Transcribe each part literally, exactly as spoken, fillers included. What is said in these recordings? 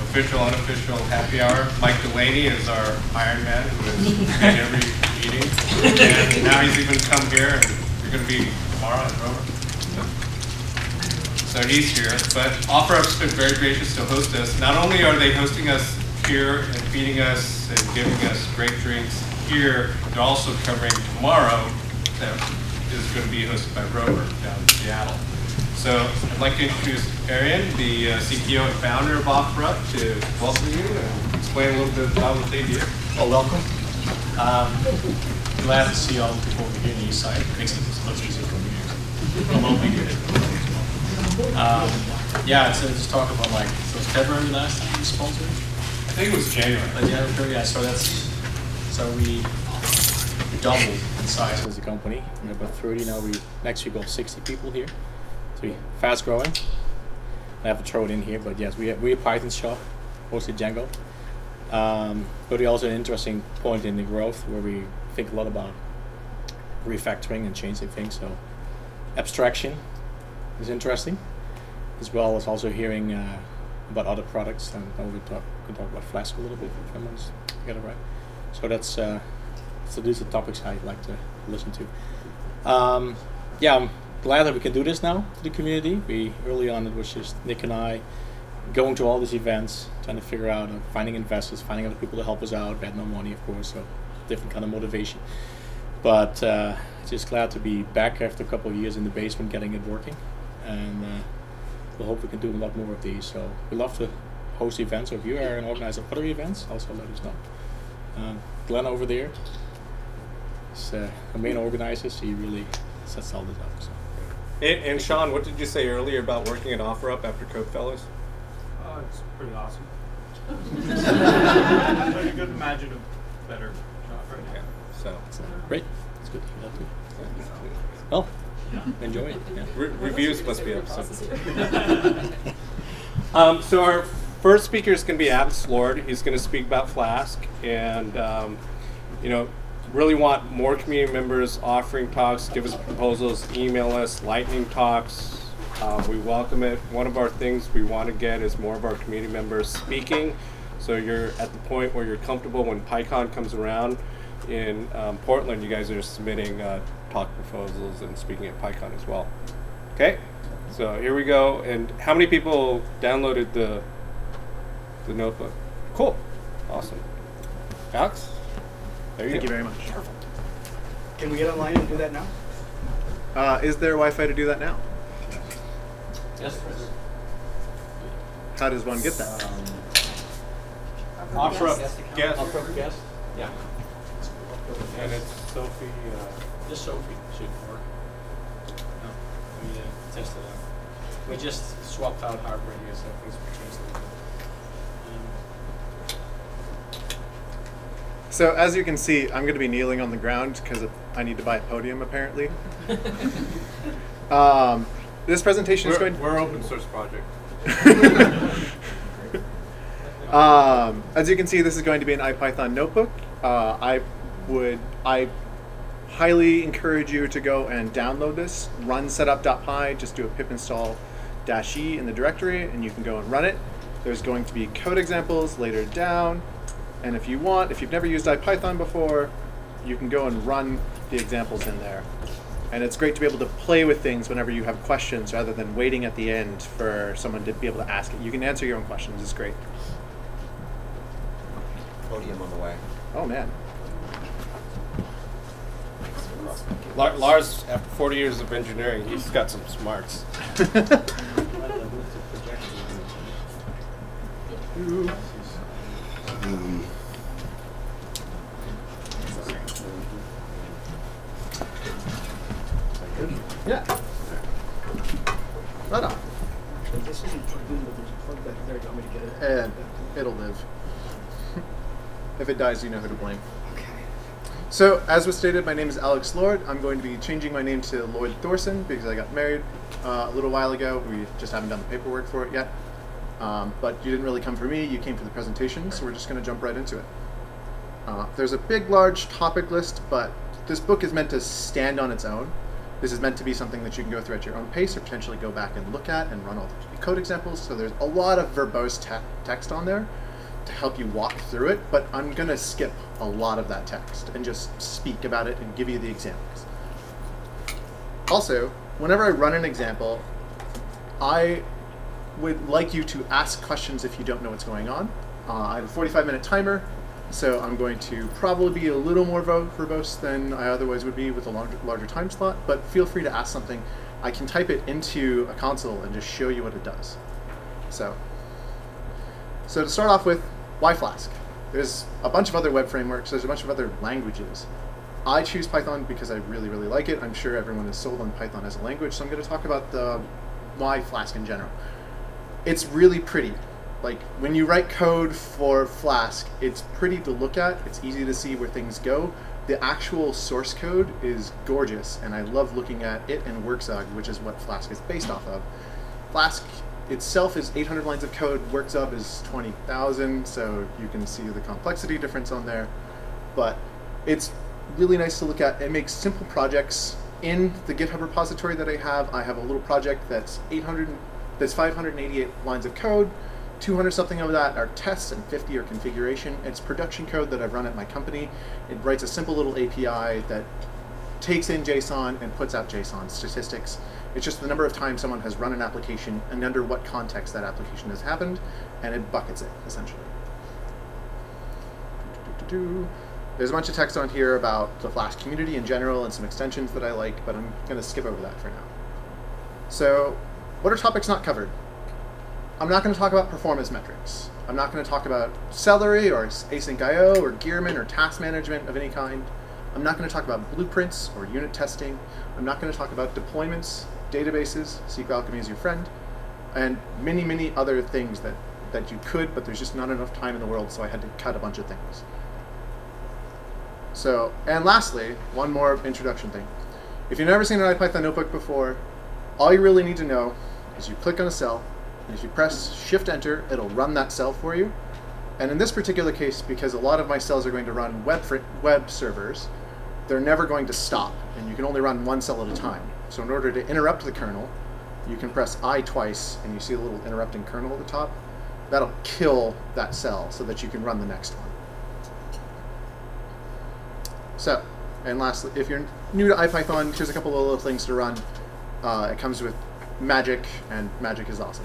official, unofficial happy hour. Mike Delaney is our Iron Man who is in every meeting. And now he's even come here, and you're going to be tomorrow at Rover. So he's here. But OfferUp's been very gracious to host us. Not only are they hosting us here and feeding us and giving us great drinks here, they're also covering tomorrow that is going to be hosted by Rover down in Seattle. So I'd like to introduce Arian, the uh, C T O and founder of OfferUp, to welcome you and explain a little bit about what they do. Well, welcome. Um, glad to see all the people here on the east side. It makes it much easier for me to remotely do it. Um, yeah, so just talk about like, so it was February last time we sponsored? I think it was January. Uh, yeah, yeah, so that's, so we, we doubled in size as a company. We're about thirty now. We next week got sixty people here. So we fast growing. I have to throw it in here, but yes, we have, we're a Python shop, mostly Django. Um, but we also an interesting point in the growth where we think a lot about refactoring and changing things. So abstraction is interesting, as well as also hearing uh, about other products. And then we talk, we can talk about Flask a little bit if everyone's together, right? So that's uh, so these are topics I'd like to listen to. Um, yeah, I'm glad that we can do this now to the community. We early on it was just Nick and I going to all these events, trying to figure out uh, finding investors, finding other people to help us out. We had no money, of course, so different kind of motivation. But uh, just glad to be back after a couple of years in the basement, getting it working, and uh, we'll hope we can do a lot more of these. So we love to host events. So if you are an organizer of other events, also let us know. Um, Glenn over there is uh, a main organizer, so he really sets all this up. So. And, and Sean, what did you say earlier about working at OfferUp after Code Fellows? Uh, it's pretty awesome. I couldn't imagine a better job right now. Yeah, so. So great. It's good to hear that too. Well, yeah. Enjoy it. Yeah. Re reviews must be up. So. um, so our first speaker is going to be Alex Lord. He's going to speak about Flask, and um, you know, really want more community members offering talks, give us proposals, email us, lightning talks. Uh, we welcome it. One of our things we want to get is more of our community members speaking. So you're at the point where you're comfortable when PyCon comes around in um, Portland, you guys are submitting uh, talk proposals and speaking at PyCon as well. Okay, so here we go. And how many people downloaded the, the notebook? Cool, awesome. Alex? There you Thank go. you very much. Can we get online and do that now? Uh, is there Wi-Fi to do that now? Yes. How does one get that? Um, OfferUp guest. OfferUp guest? Yeah. And it's Sophie. Uh, Just Sophie should work. No, we uh, tested it out. We just swapped out hardware here, so things will change a little bit. So as you can see, I'm going to be kneeling on the ground because I need to buy a podium apparently. um, this presentation we're, is going to... We're open source project. um, as you can see, this is going to be an IPython notebook. Uh, I would, I highly encourage you to go and download this, run setup.py, just do a pip install dash e in the directory, and you can go and run it. There's going to be code examples later down. And if you want, if you've never used IPython before, you can go and run the examples in there. And it's great to be able to play with things whenever you have questions rather than waiting at the end for someone to be able to ask it. You can answer your own questions. It's great. Podium on the way. Oh, man. La Lars, after forty years of engineering, he's got some smarts. Um, Yeah. Right on. This isn't plugged in, but there's a plug back there. Do you want me to get it? And it'll live. If it dies, you know who to blame. Okay. So, as was stated, my name is Alex Lord. I'm going to be changing my name to Lloyd Thorson because I got married uh, a little while ago. We just haven't done the paperwork for it yet. Um, but you didn't really come for me, you came for the presentation, so we're just going to jump right into it. Uh, there's a big, large topic list, but this book is meant to stand on its own. This is meant to be something that you can go through at your own pace or potentially go back and look at and run all the code examples. So there's a lot of verbose te text on there to help you walk through it, but I'm going to skip a lot of that text and just speak about it and give you the examples. Also, whenever I run an example, I would like you to ask questions if you don't know what's going on. Uh, I have a forty-five minute timer, so I'm going to probably be a little more verbose than I otherwise would be with a larger, larger time slot, but feel free to ask something. I can type it into a console and just show you what it does. So, so to start off with, why Flask? There's a bunch of other web frameworks, there's a bunch of other languages. I choose Python because I really, really like it. I'm sure everyone is sold on Python as a language, so I'm going to talk about the why Flask in general. It's really pretty. Like, when you write code for Flask, it's pretty to look at, it's easy to see where things go. The actual source code is gorgeous, and I love looking at it and WorkZug, which is what Flask is based off of. Flask itself is eight hundred lines of code, WorkZug is twenty thousand, so you can see the complexity difference on there. But it's really nice to look at. It makes simple projects. In the GitHub repository that I have, I have a little project that's eight hundred, that's five hundred eighty-eight lines of code. two hundred something of that are tests and fifty are configuration. It's production code that I've run at my company. It writes a simple little A P I that takes in JSON and puts out JSON statistics. It's just the number of times someone has run an application and under what context that application has happened, and it buckets it, essentially. There's a bunch of text on here about the Flask community in general and some extensions that I like, but I'm going to skip over that for now. So, what are topics not covered? I'm not going to talk about performance metrics. I'm not going to talk about Celery or Async I O or Gearman or task management of any kind. I'm not going to talk about blueprints or unit testing. I'm not going to talk about deployments, databases, S Q L Alchemy is your friend, and many, many other things that, that you could, but there's just not enough time in the world, so I had to cut a bunch of things. So, and lastly, one more introduction thing. If you've never seen an IPython notebook before, all you really need to know is you click on a cell, and if you press Shift-Enter, it'll run that cell for you. And in this particular case, because a lot of my cells are going to run web, web servers, they're never going to stop, and you can only run one cell at a time. So in order to interrupt the kernel, you can press I twice, and you see a little interrupting kernel at the top. That'll kill that cell so that you can run the next one. So, and lastly, if you're new to IPython, here's a couple of little things to run. Uh, it comes with magic, and magic is awesome.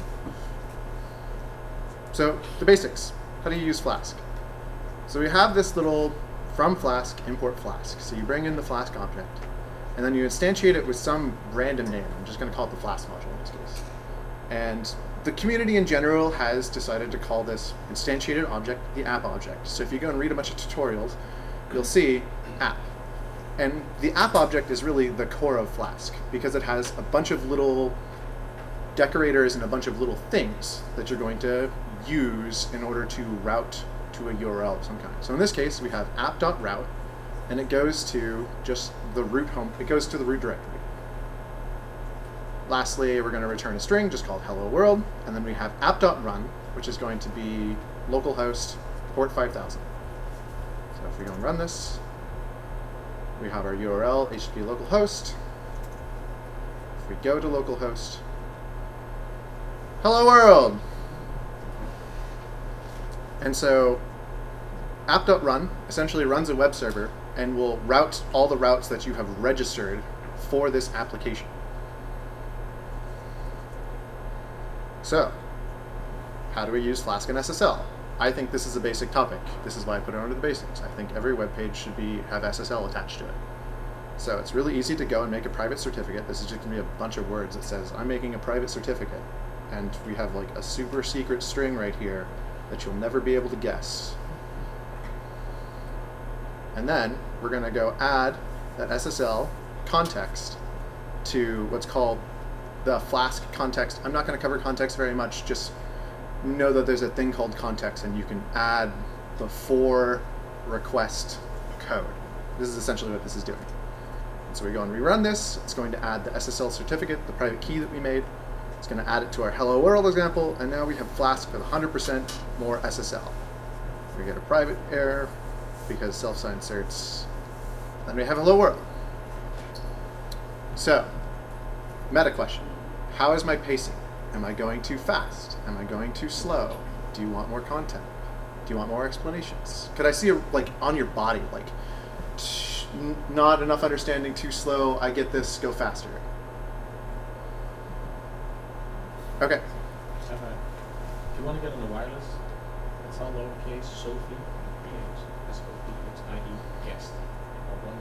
So, the basics. How do you use Flask? So we have this little from Flask, import Flask. So you bring in the Flask object, and then you instantiate it with some random name. I'm just going to call it the Flask module in this case. And the community in general has decided to call this instantiated object the app object. So if you go and read a bunch of tutorials, you'll see app. And the app object is really the core of Flask because it has a bunch of little decorators and a bunch of little things that you're going to use in order to route to a U R L of some kind. So in this case, we have app.route, and it goes to just the root home, it goes to the root directory. Lastly, we're going to return a string just called hello world, and then we have app.run, which is going to be localhost port five thousand. So if we go and run this, we have our U R L, H T T P localhost. If we go to localhost, hello world! And so app.run essentially runs a web server and will route all the routes that you have registered for this application. So, how do we use Flask and S S L? I think this is a basic topic. This is why I put it under the basics. I think every web page should be have S S L attached to it. So it's really easy to go and make a private certificate. This is just going to be a bunch of words that says, I'm making a private certificate. And we have like a super secret string right here that you'll never be able to guess. And then we're going to go add that S S L context to what's called the Flask context. I'm not going to cover context very much, just know that there's a thing called context and you can add the for request code. This is essentially what this is doing. So we go and rerun this. It's going to add the S S L certificate, the private key that we made. It's going to add it to our hello world example, and now we have Flask with one hundred percent more S S L. We get a private error because self-signed certs. Then we have hello world. So, meta question. How is my pacing? Am I going too fast? Am I going too slow? Do you want more content? Do you want more explanations? Could I see, a, like, on your body, like, n not enough understanding, too slow, I get this, go faster. Okay. Uh, if you want to get on the wireless, it's all lowercase, Sophie, P H, S O P H I E, guest. All one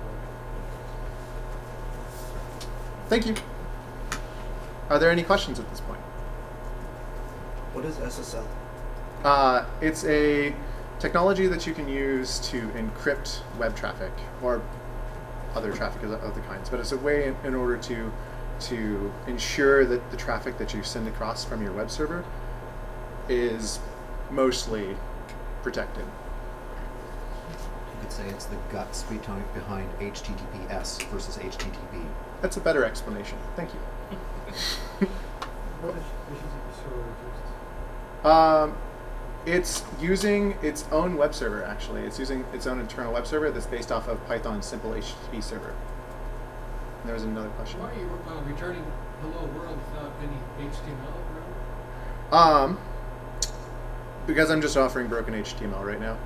word. Thank you. Are there any questions at this point? What is S S L? Uh, it's a technology that you can use to encrypt web traffic or other traffic of other kinds, but it's a way in, in order to to ensure that the traffic that you send across from your web server is mostly protected. You could say it's the guts behind behind H T T P S versus H T T P. That's a better explanation. Thank you. What is H T T P server used? Um, it's using its own web server, actually. It's using its own internal web server that's based off of Python's simple H T T P server. And there was another question. Why are you uh, returning hello world without any H T M L? Um, because I'm just offering broken H T M L right now.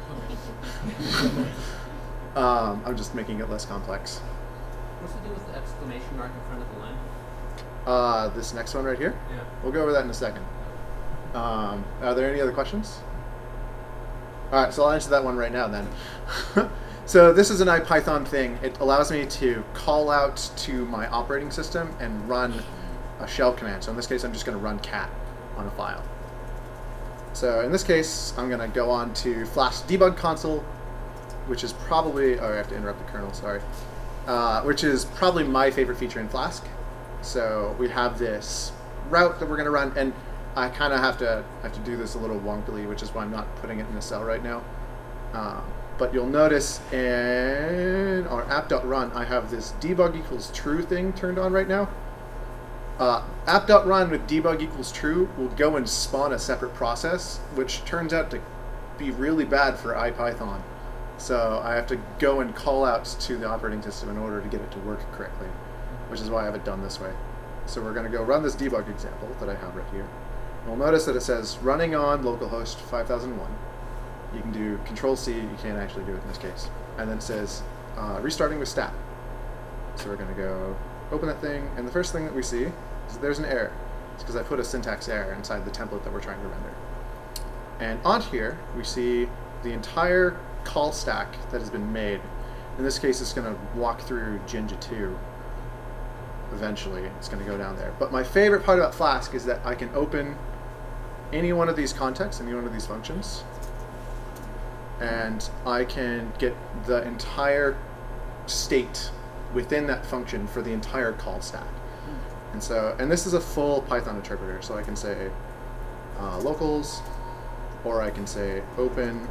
um, I'm just making it less complex. What's to do with the exclamation mark in front of the line? Uh, this next one right here? Yeah. We'll go over that in a second. Um, are there any other questions? All right, so I'll answer that one right now then. So this is an IPython thing. It allows me to call out to my operating system and run a shell command. So in this case, I'm just going to run cat on a file. So in this case, I'm going to go on to Flask debug console, which is probably, oh, I have to interrupt the kernel, sorry, uh, which is probably my favorite feature in Flask. So we have this route that we're going to run, and I kind of have to have to do this a little wonkily, which is why I'm not putting it in a cell right now. Um, but you'll notice in our app.run, I have this debug equals true thing turned on right now. Uh, app.run with debug equals true will go and spawn a separate process, which turns out to be really bad for IPython. So I have to go and call out to the operating system in order to get it to work correctly, which is why I have it done this way. So we're going to go run this debug example that I have right here. You'll notice that it says running on localhost five thousand one. You can do control C, you can't actually do it in this case. And then it says uh, restarting with stat. So we're going to go open that thing, and the first thing that we see is that there's an error. It's because I put a syntax error inside the template that we're trying to render. And on here, we see the entire call stack that has been made. In this case, it's going to walk through Jinja two. Eventually, it's going to go down there. But my favorite part about Flask is that I can open any one of these contexts, any one of these functions, and I can get the entire state within that function for the entire call stack. And so, and this is a full Python interpreter, so I can say uh, locals, or I can say open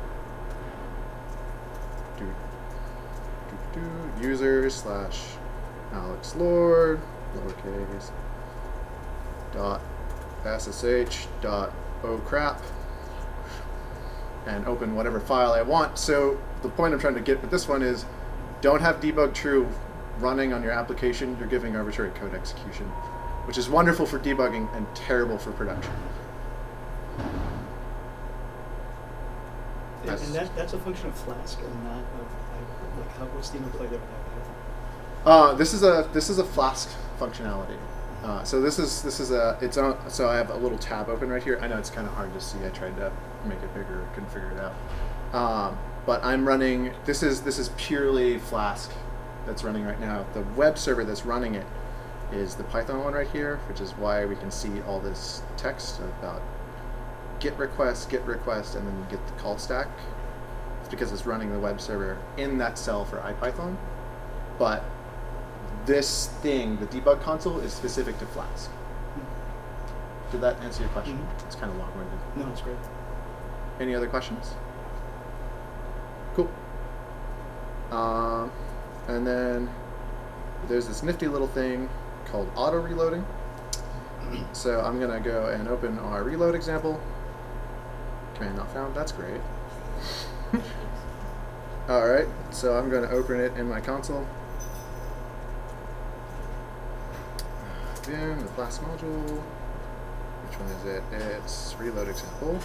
do, do, do, user slash Alex Lord, lowercase, dot ssh dot oh crap, and open whatever file I want. So the point I'm trying to get with this one is don't have debug true running on your application. You're giving arbitrary code execution, which is wonderful for debugging and terrible for production. Yeah, That's- and that, that's a function of Flask and not of, like, like how, what's the interplay there with Python? Uh, this is a this is a Flask functionality. Uh, so this is this is a its own. So I have a little tab open right here. I know it's kind of hard to see. I tried to make it bigger, couldn't figure it out. Um, but I'm running. This is this is purely Flask that's running right now. The web server that's running it is the Python one right here, which is why we can see all this text about get request, get request, and then get the call stack. It's because it's running the web server in that cell for IPython. But this thing, the debug console, is specific to Flask. Did that answer your question? Mm-hmm. It's kind of long-winded. No, it's great. Any other questions? Cool. Um, and then there's this nifty little thing called auto-reloading. So I'm going to go and open our reload example. Command not found. That's great. All right. So I'm going to open it in my console. vim, the Flask module. Which one is it? It's reload example.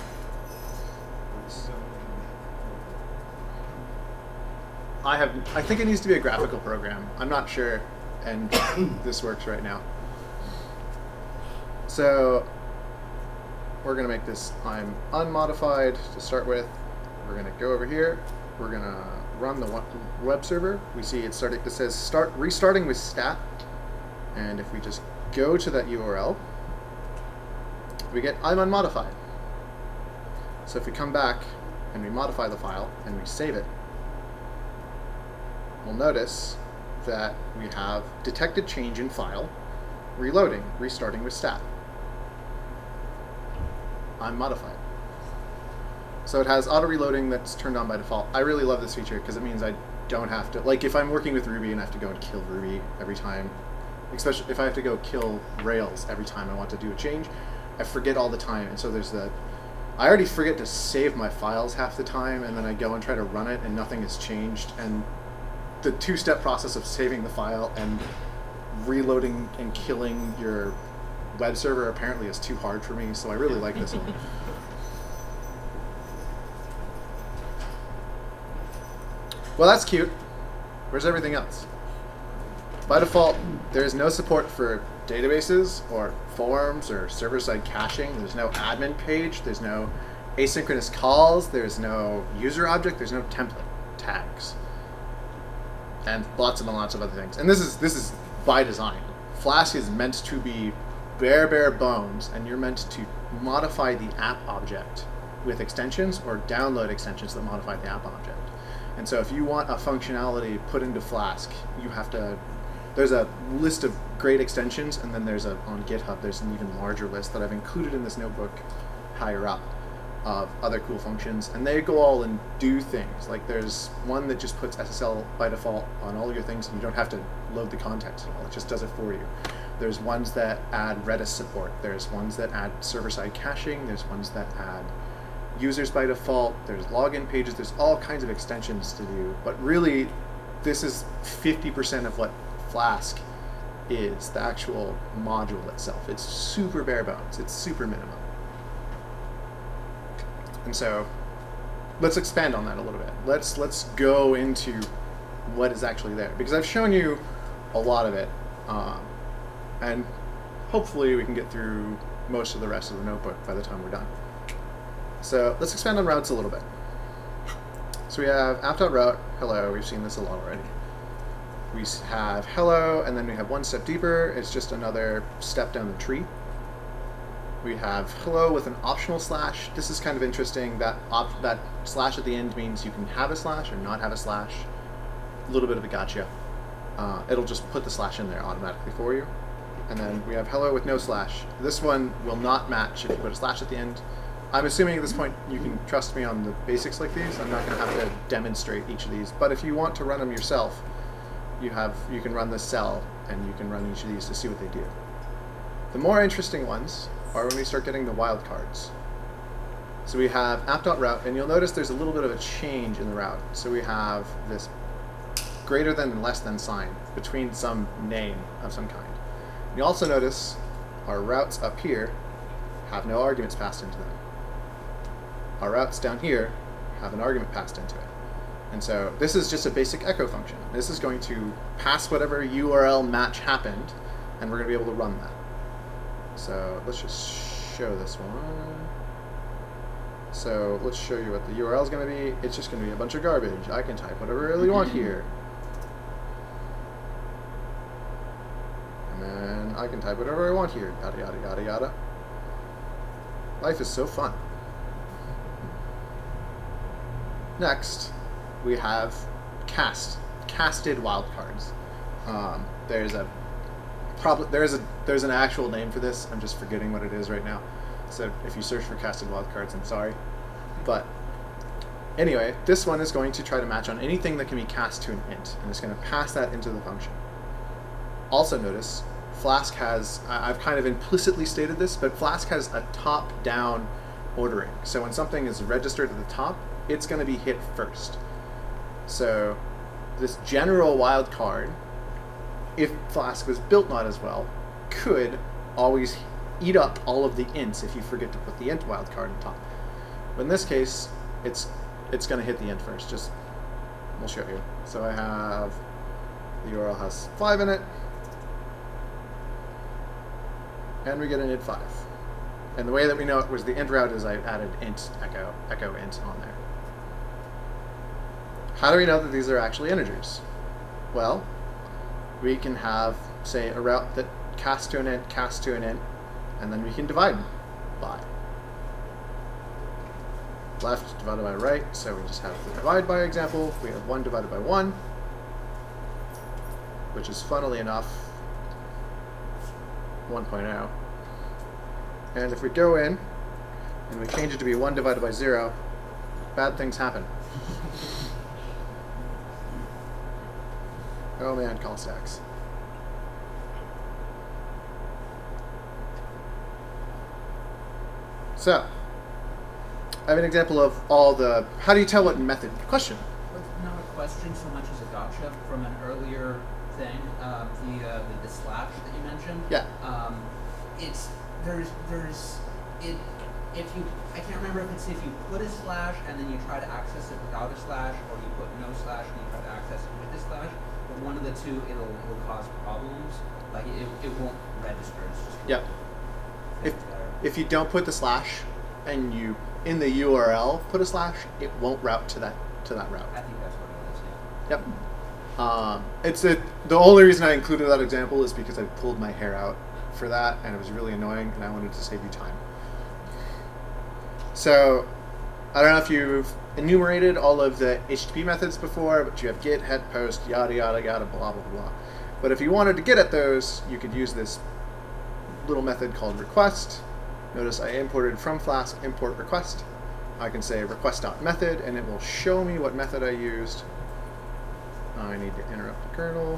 I have. I think it needs to be a graphical program. I'm not sure, and this works right now. So we're gonna make this I'm unmodified to start with. We're gonna go over here. We're gonna run the web server. We see it starting. It says start restarting with stat, and if we just go to that U R L, we get I'm unmodified. So if we come back and we modify the file and we save it, we'll notice that we have detected change in file, reloading, restarting with stat. I'm modified. So it has auto reloading that's turned on by default. I really love this feature because it means I don't have to, like if I'm working with Ruby and I have to go and kill Ruby every time, especially if I have to go kill Rails every time I want to do a change, I forget all the time. And so there's the, I already forget to save my files half the time, and then I go and try to run it and nothing has changed. And the two-step process of saving the file and reloading and killing your web server apparently is too hard for me, so I really like this one. Well, that's cute. Where's everything else? By default, there is no support for databases or forms or server-side caching. There's no admin page. There's no asynchronous calls. There's no user object. There's no template tags. And lots and lots of other things. And this is this is by design. Flask is meant to be bare, bare bones, and you're meant to modify the app object with extensions or download extensions that modify the app object. And so if you want a functionality put into Flask, you have to, there's a list of great extensions, and then there's a, on GitHub, there's an even larger list that I've included in this notebook higher up of other cool functions, and they go all and do things. Like there's one that just puts S S L by default on all your things, and you don't have to load the context at all. It just does it for you. There's ones that add Redis support. There's ones that add server-side caching. There's ones that add users by default. There's login pages. There's all kinds of extensions to do. But really, this is fifty percent of what Flask is, the actual module itself. It's super bare bones. It's super minimum. And so let's expand on that a little bit. Let's let's go into what is actually there, because I've shown you a lot of it, um, and hopefully we can get through most of the rest of the notebook by the time we're done. So let's expand on routes a little bit. So we have app.route, hello, we've seen this a lot already. We have hello, and then we have one step deeper, it's just another step down the tree. We have hello with an optional slash. This is kind of interesting. That op that slash at the end means you can have a slash or not have a slash. A little bit of a gotcha. Uh, it'll just put the slash in there automatically for you. And then we have hello with no slash. This one will not match if you put a slash at the end. I'm assuming at this point you can trust me on the basics like these. I'm not going to have to demonstrate each of these. But if you want to run them yourself, you have you can run this cell and you can run each of these to see what they do. The more interesting ones are when we start getting the wildcards. So we have app.route, and you'll notice there's a little bit of a change in the route. So we have this greater than and less than sign between some name of some kind. You also notice our routes up here have no arguments passed into them. Our routes down here have an argument passed into it. And so this is just a basic echo function. This is going to pass whatever U R L match happened, and we're going to be able to run that. So let's just show this one. So let's show you what the U R L is going to be. It's just going to be a bunch of garbage. I can type whatever I really want here. And then I can type whatever I want here. Yada, yada, yada, yada. Life is so fun. Next, we have cast, casted wildcards. Um, there's a Probably there's a there's an actual name for this. I'm just forgetting what it is right now. So if you search for casted wildcards, I'm sorry. But anyway, this one is going to try to match on anything that can be cast to an int, and it's going to pass that into the function. Also notice, Flask has, I've kind of implicitly stated this, but Flask has a top-down ordering. So when something is registered at the top, it's going to be hit first. So this general wildcard, if Flask was built not as well, could always eat up all of the ints if you forget to put the int wildcard on top. But in this case, it's it's going to hit the int first. Just we'll show you. So I have the U R L has five in it, and we get an int five. And the way that we know it was the int route is I added int echo echo int on there. How do we know that these are actually integers? Well, we can have, say, a route that casts to an int, casts to an int, and then we can divide by. Left divided by right, so we just have the divide by example. We have one divided by one, which is funnily enough one point oh. And if we go in and we change it to be one divided by zero, bad things happen. Oh man, call stacks. So, I have an example of all the, how do you tell what method? Question. Well, not a question so much as a gotcha from an earlier thing, um, the, uh, the the slash that you mentioned. Yeah. Um, it's there's there's it if you I can't remember if it's if you put a slash and then you try to access it without a slash, or you put no slash and you try to access it with a slash. But one of the two, it'll it'll cause problems. Like it it won't register. It's just Yep. If if you don't put the slash and you in the U R L put a slash, it won't route to that to that route. I think that's what it is. Yeah. Yep. Um, it's a, the only reason I included that example is because I pulled my hair out for that, and it was really annoying, and I wanted to save you time. So, I don't know if you've enumerated all of the H T T P methods before, but you have get, head, post, yada yada yada, blah blah blah. But if you wanted to get at those, you could use this little method called request. Notice I imported from Flask import request. I can say request.method, and it will show me what method I used. I need to interrupt the kernel.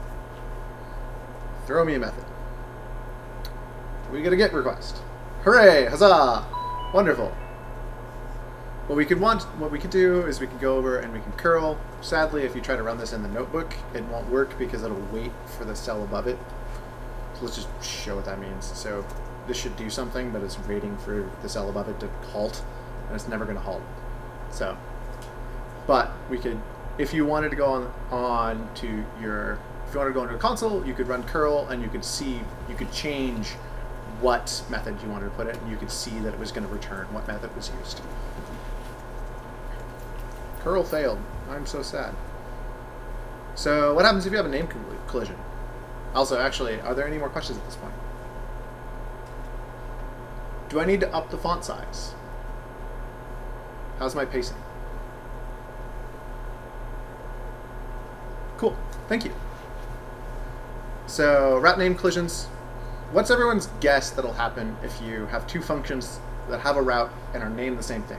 Throw me a method. We get a get request. Hooray! Huzzah! Wonderful. What we could want, what we could do is we could go over and we can curl. Sadly, if you try to run this in the notebook, it won't work because it'll wait for the cell above it. So let's just show what that means. So this should do something, but it's waiting for the cell above it to halt, and it's never going to halt. So, but we could, if you wanted to go on on to your, if you wanted to go into a console, you could run curl, and you could see, you could change what method you wanted to put it, and you could see that it was going to return what method was used. Curl failed. I'm so sad. So what happens if you have a name collision? Also, actually, are there any more questions at this point? Do I need to up the font size? How's my pacing? Cool, thank you. So, route name collisions. What's everyone's guess that'll happen if you have two functions that have a route and are named the same thing?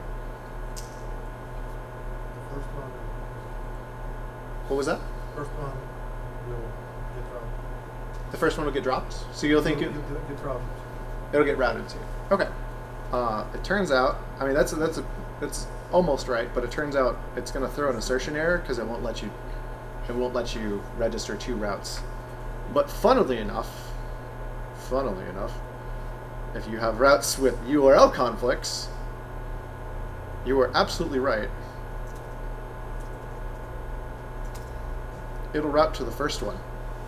The first one, What was that? first one will get dropped. The first one will get dropped? So you'll think it, It'll get, get dropped. it'll get routed to. Okay. Uh, it turns out, I mean, that's a, that's a, that's almost right, but it turns out it's going to throw an assertion error because it won't let you, it won't let you register two routes. But funnily enough, funnily enough, if you have routes with U R L conflicts, you were absolutely right. It'll route to the first one.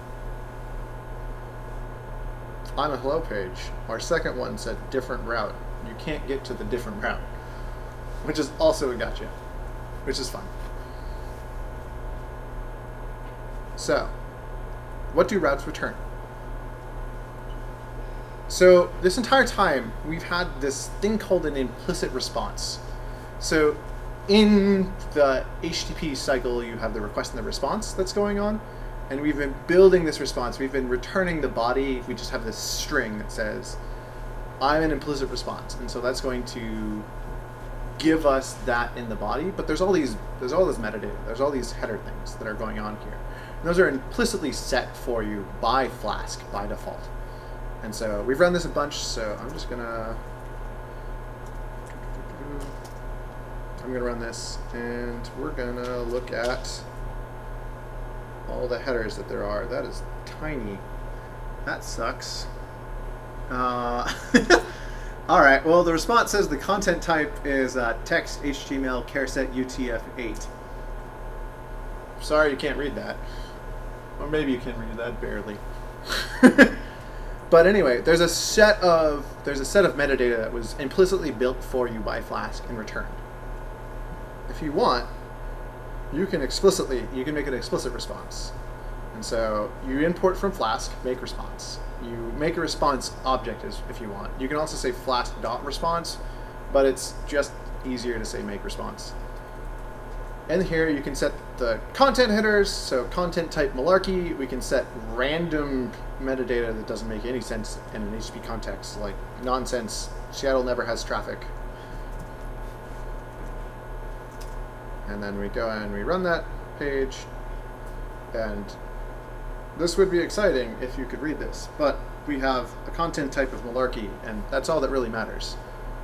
On a hello page, our second one said different route. You can't get to the different route, which is also a gotcha, which is fun. So, what do routes return? So this entire time, we've had this thing called an implicit response. So in the H T T P cycle, you have the request and the response that's going on. And we've been building this response. We've been returning the body. We just have this string that says, I'm an implicit response. And so that's going to give us that in the body. But there's all these, there's all this metadata. There's all these header things that are going on here. And those are implicitly set for you by Flask, by default. And so we've run this a bunch, so I'm just gonna, I'm gonna run this, and we're gonna look at all the headers that there are. That is tiny. That sucks. Uh, all right. Well, the response says the content type is uh, text H T M L charset U T F eight. Sorry, you can't read that, or maybe you can read that barely. But anyway, there's a set of there's a set of metadata that was implicitly built for you by Flask and returned. If you want, you can explicitly you can make an explicit response. And so you import from Flask, make response. You make a response object as if you want. You can also say Flask.response, but it's just easier to say make response. And here you can set the content headers, so content type malarkey. We can set random metadata that doesn't make any sense in an H T T P context, like nonsense, Seattle never has traffic. And then we go and we run that page, and this would be exciting if you could read this, but we have a content type of malarkey, and that's all that really matters.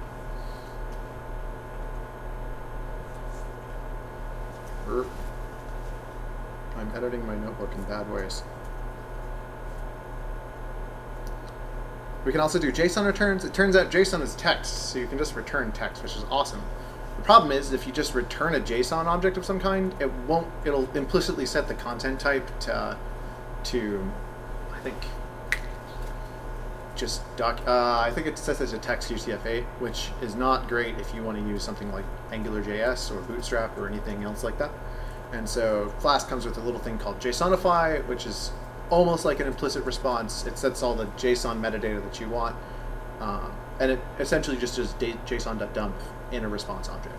I'm editing my notebook in bad ways. We can also do JSON returns. It turns out JSON is text, so you can just return text, which is awesome. The problem is if you just return a JSON object of some kind, it won't. It'll implicitly set the content type to, to, I think, just doc. Uh, I think it sets it to text U T F eight, which is not great if you want to use something like AngularJS or Bootstrap or anything else like that. And so Flask comes with a little thing called JSONify, which is almost like an implicit response. It sets all the JSON metadata that you want, um, and it essentially just does JSON.dump in a response object.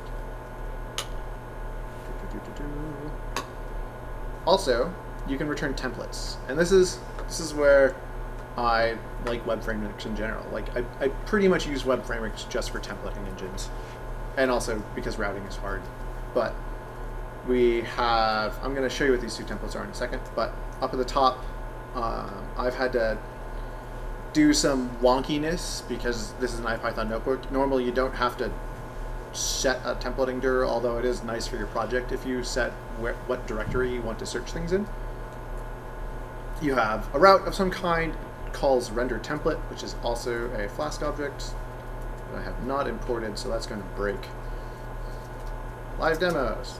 Also, you can return templates, and this is this is where I like web frameworks in general. Like I, I pretty much use web frameworks just for templating engines, and also because routing is hard. But we have, I'm going to show you what these two templates are in a second, but up at the top, um, I've had to do some wonkiness because this is an IPython notebook. Normally you don't have to set a templating dir, although it is nice for your project if you set where, what directory you want to search things in. You have a route of some kind, calls render template, which is also a Flask object that I have not imported, so that's going to break. Live demos.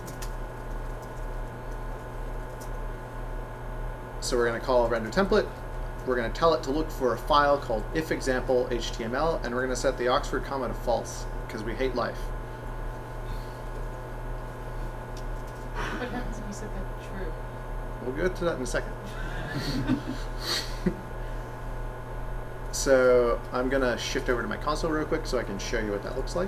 So we're going to call render template. We're going to tell it to look for a file called ifexample H T M L, and we're going to set the Oxford comma to false because we hate life. What happens if you set that true? We'll get to that in a second. So I'm going to shift over to my console real quick so I can show you what that looks like.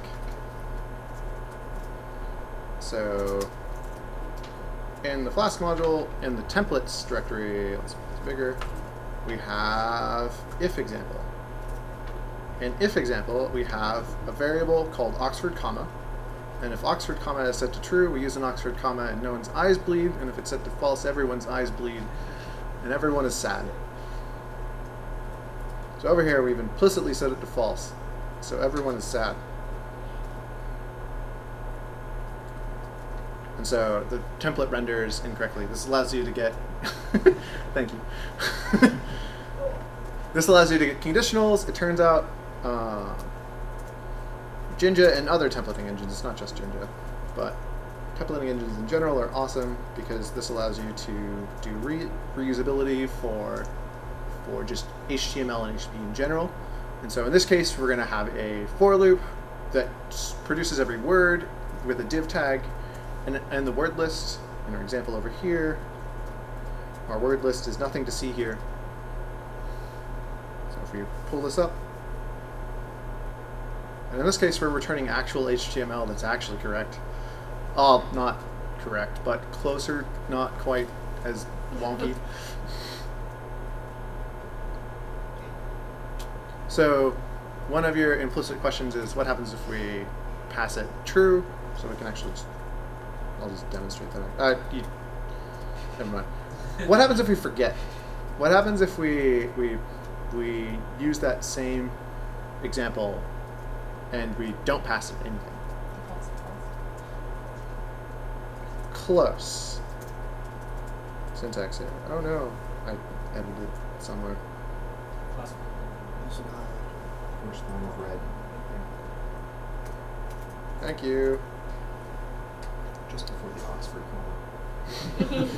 So in the Flask module, in the templates directory, let's make this bigger, we have ifExample. In ifExample, we have a variable called Oxford comma, and if Oxford comma is set to true, we use an Oxford comma and no one's eyes bleed, and if it's set to false, everyone's eyes bleed, and everyone is sad. So over here, we've implicitly set it to false, so everyone is sad. And so the template renders incorrectly. This allows you to get, thank you. This allows you to get conditionals. It turns out uh, Jinja and other templating engines, it's not just Jinja, but templating engines in general are awesome because this allows you to do re reusability for, for just H T M L and H T T P in general. And so in this case, we're going to have a for loop that produces every word with a div tag. And, and the word list, in our example over here, our word list is nothing to see here. So if we pull this up, and in this case we're returning actual H T M L that's actually correct. Oh, not correct, but closer, not quite as wonky. So one of your implicit questions is what happens if we pass it true, so we can actually just I'll just demonstrate that. Uh, you, never mind. What happens if we forget? What happens if we we we use that same example and we don't pass it anything? Close. Syntax error. Oh no, I edited it somewhere. You should highlight First line of red. Thank you. Just before the Oxford comma.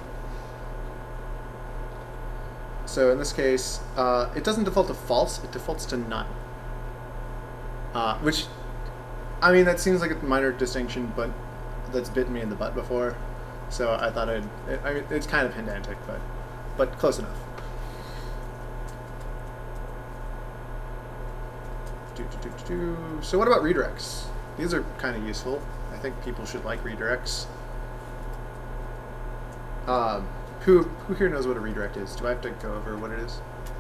So in this case, uh, it doesn't default to false, it defaults to none. Uh, which, I mean, that seems like a minor distinction, but that's bitten me in the butt before. So I thought I'd, it, I mean, it's kind of pedantic, but, but close enough. Do, do, do, do, do. So what about redirects? These are kind of useful. I think people should like redirects. Um, who, who here knows what a redirect is? Do I have to go over what it is?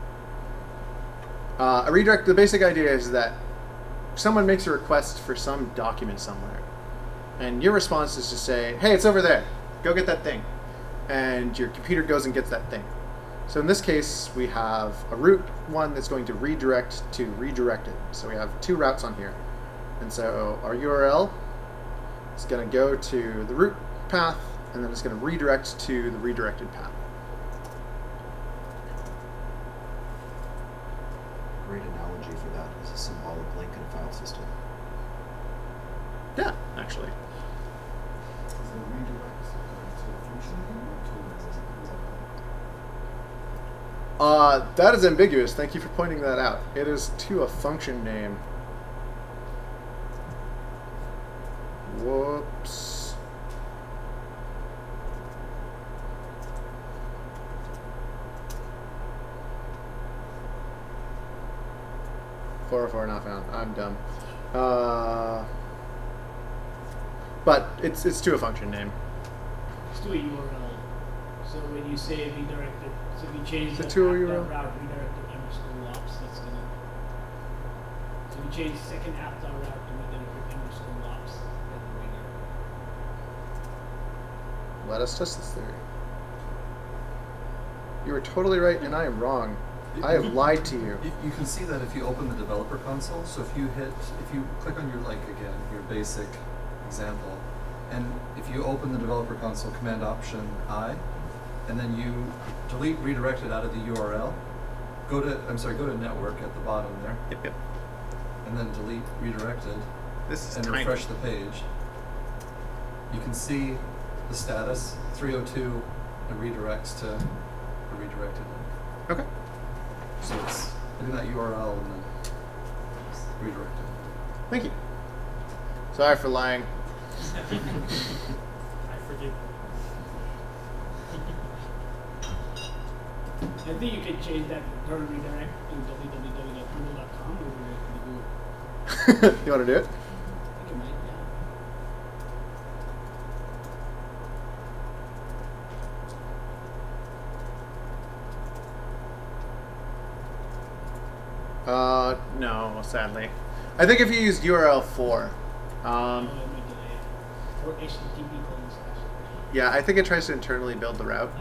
Uh, a redirect, the basic idea is that someone makes a request for some document somewhere. And your response is to say, hey, it's over there. Go get that thing. And your computer goes and gets that thing. So in this case, we have a route one that's going to redirect to redirected. So we have two routes on here. And so our U R L is going to go to the route path, and then it's going to redirect to the redirected path. Great analogy for that is a symbolic link in a file system. Yeah, actually. Is the redirect to a function name or to a Uh, that is ambiguous. Thank you for pointing that out. It is to a function name. Whoops. four oh four not found. I'm dumb. Uh, but it's it's to a function name. Let's do a U R L. So when you say redirected, so if you change Is it the to a app U R L? route redirected underscore lops, that's gonna. So if you change the second app route to redirected underscore lops, then the redirect. Let us test this theory. You were totally right, and I am wrong. I have lied to you. You, you can see that if you open the developer console. So if you hit, if you click on your, like again, your basic example, and if you open the developer console, Command Option I, and then you delete redirected out of the U R L, go to, I'm sorry, go to network at the bottom there. Yep, yep. And then delete redirected. This is and tiny. refresh the page. You can see the status three oh two and redirects to the redirected link. Okay. So it's hitting that U R L and then redirected. Thank you. Sorry for lying. I forgive. I think you can change that turn redirect to w w w dot google dot com or Google. You want to do it? I think it might, yeah. Uh, no, sadly. I think if you used U R L four, um, Oh, it might delay it. Or H T T P colon slash. yeah, I think it tries to internally build the route.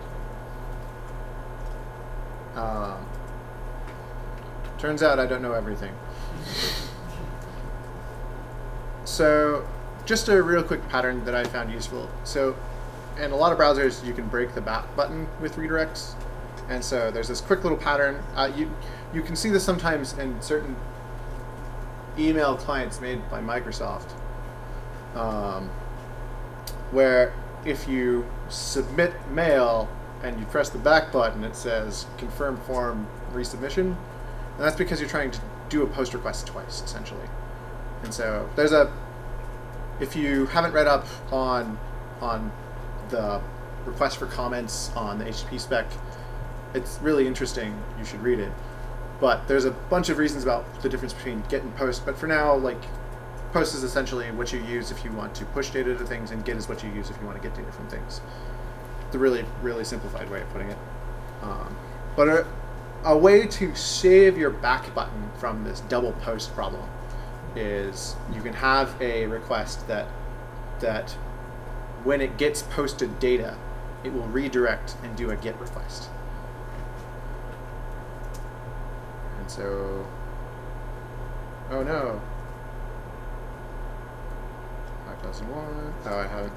Oh, that's Um, turns out I don't know everything. So, just a real quick pattern that I found useful. So, in a lot of browsers, you can break the back button with redirects. And so there's this quick little pattern. Uh, you, you can see this sometimes in certain email clients made by Microsoft, um, where if you submit mail and you press the back button, it says confirm form resubmission. And that's because you're trying to do a post request twice, essentially. And so there's a, if you haven't read up on, on the request for comments on the H T T P spec, it's really interesting. You should read it. But there's a bunch of reasons about the difference between get and post. But for now, like, post is essentially what you use if you want to push data to things, and get is what you use if you want to get data from things. It's a really, really simplified way of putting it. Um, but a, a way to save your back button from this double post problem is you can have a request that that when it gets posted data, it will redirect and do a get request. And so, oh no, five thousand one, oh I haven't.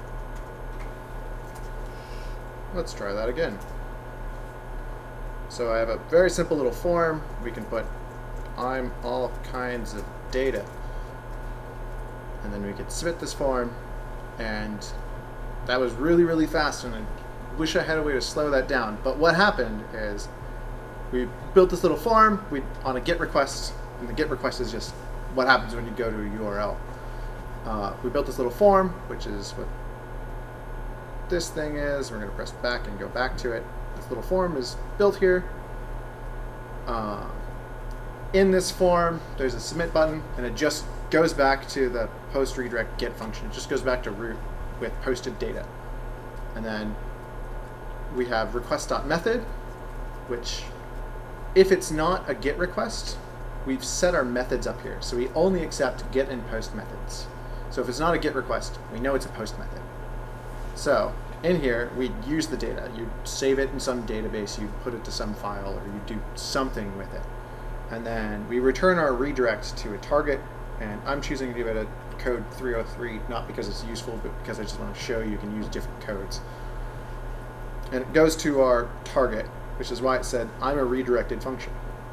Let's try that again. So I have a very simple little form. We can put I'm all kinds of data. And then we could submit this form, and that was really, really fast, and I wish I had a way to slow that down. But what happened is we built this little form we on a GET request, and the GET request is just what happens when you go to a U R L. Uh, we built this little form, which is what this thing is. We're going to press back and go back to it. This little form is built here. Uh, in this form, there's a submit button, and it just goes back to the post redirect get function. It just goes back to root with posted data. And then we have request.method, which if it's not a GET request, we've set our methods up here. So we only accept GET and POST methods. So if it's not a GET request, we know it's a POST method. So in here, we use the data. You save it in some database, you put it to some file, or you do something with it. And then we return our redirect to a target, and I'm choosing to give it a code three oh three, not because it's useful, but because I just want to show you can use different codes. And it goes to our target, which is why it said, I'm a redirected function.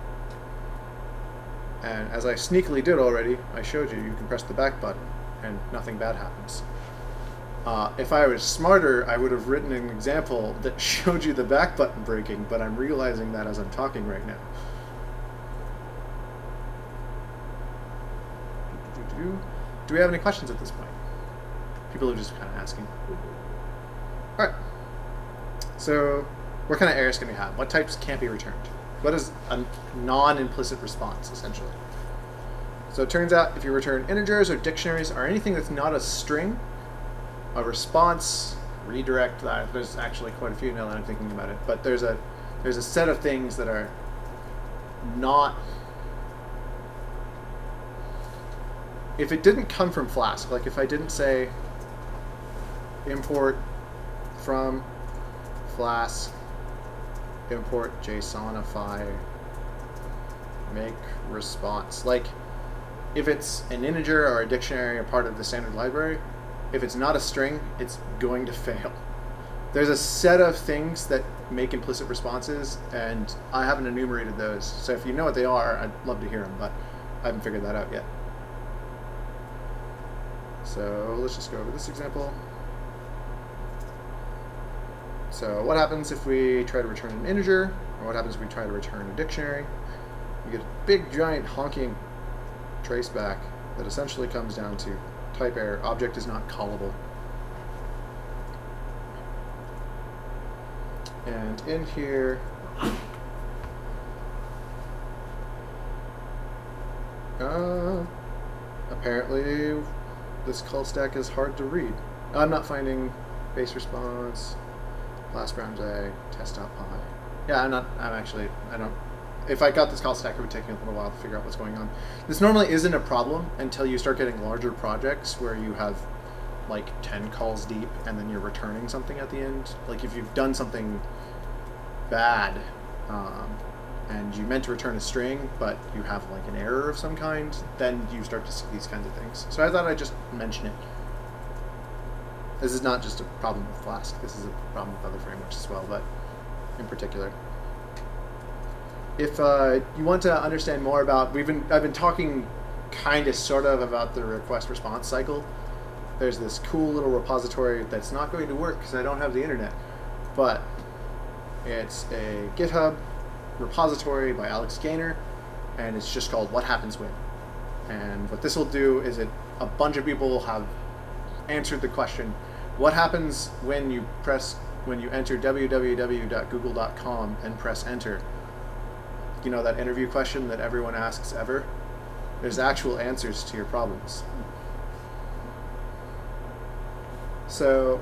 And as I sneakily did already, I showed you, you can press the back button, and nothing bad happens. Uh, if I was smarter, I would have written an example that showed you the back button breaking, but I'm realizing that as I'm talking right now. Do we have any questions at this point? People are just kind of asking. All right. So what kind of errors can we have? What types can't be returned? What is a non-implicit response, essentially? So it turns out if you return integers or dictionaries or anything that's not a string, a response, redirect, that there's actually quite a few now that I'm thinking about it, but there's a there's a set of things that are not. If it didn't come from Flask, like if I didn't say import from Flask, import JSONify, make response, like if it's an integer or a dictionary or part of the standard library, if it's not a string, it's going to fail. There's a set of things that make implicit responses, and I haven't enumerated those. So if you know what they are, I'd love to hear them, but I haven't figured that out yet. So let's just go over this example. So what happens if we try to return an integer, or what happens if we try to return a dictionary? You get a big, giant, honking traceback that essentially comes down to type error, object is not callable. And in here, uh, apparently this call stack is hard to read. I'm not finding base response, last round J, test.py. Yeah, I'm not, I'm actually, I don't, if I got this call stack, it would take me a little while to figure out what's going on. This normally isn't a problem until you start getting larger projects where you have like ten calls deep and then you're returning something at the end. Like if you've done something bad um, and you meant to return a string, but you have like an error of some kind, then you start to see these kinds of things. So I thought I'd just mention it. This is not just a problem with Flask. This is a problem with other frameworks as well, but in particular. If uh, you want to understand more about, we've been, I've been talking kind of sort of about the request response cycle. There's this cool little repository that's not going to work because I don't have the internet, but it's a GitHub repository by Alex Gaynor, and it's just called What Happens When. And what this will do is it, a bunch of people have answered the question, what happens when you press, when you enter w w w dot google dot com and press enter? You know, that interview question that everyone asks ever? There's actual answers to your problems. So,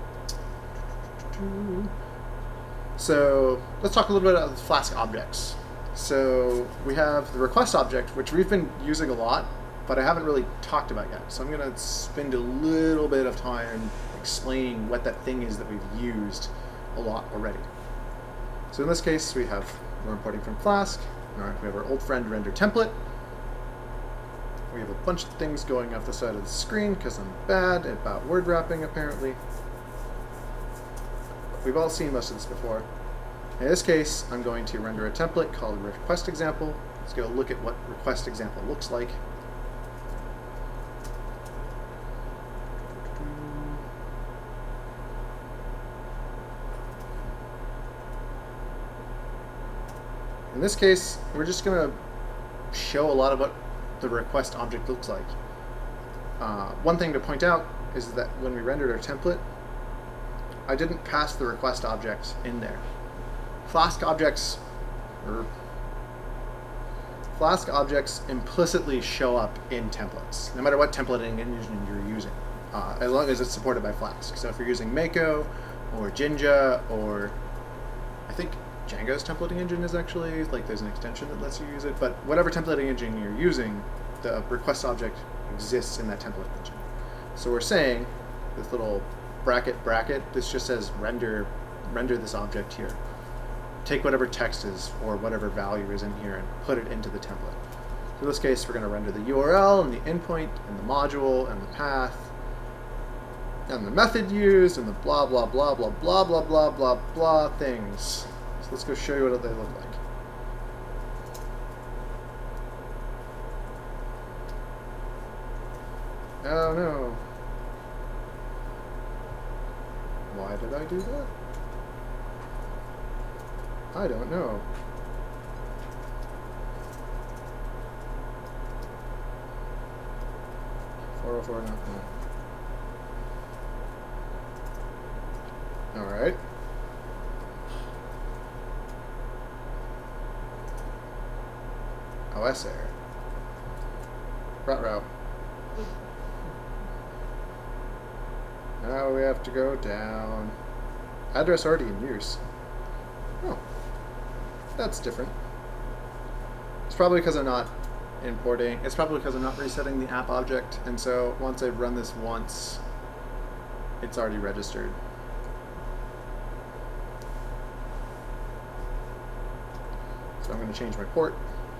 so let's talk a little bit about the Flask objects. So we have the request object, which we've been using a lot, but I haven't really talked about yet. So I'm going to spend a little bit of time explaining what that thing is that we've used a lot already. So in this case, we have, we're importing from Flask. All right, we have our old friend render template. We have a bunch of things going off the side of the screen because I'm bad about word wrapping, apparently. We've all seen most of this before. In this case, I'm going to render a template called request example. Let's go look at what request example looks like. In this case, we're just going to show a lot of what the request object looks like. Uh, one thing to point out is that when we rendered our template, I didn't pass the request object in there. Flask objects, or Flask objects implicitly show up in templates, no matter what templating engine you're using, uh, as long as it's supported by Flask. So if you're using Mako or Jinja, or I think Django's templating engine is actually, like, there's an extension that lets you use it, but whatever templating engine you're using, the request object exists in that template engine. So we're saying this little bracket bracket, this just says render render this object here. Take whatever text is or whatever value is in here and put it into the template. So in this case, we're going to render the U R L and the endpoint and the module and the path and the method used and the blah blah blah blah blah blah blah blah blah things. So let's go show you what they look like. Oh no. Why did I do that? I don't know. four oh four, no, no. Alright. O S error. Ruh-roh. Now we have to go down. Address already in use. Oh. That's different. It's probably because I'm not importing. It's probably because I'm not resetting the app object. And so once I've run this once, it's already registered. So I'm going to change my port.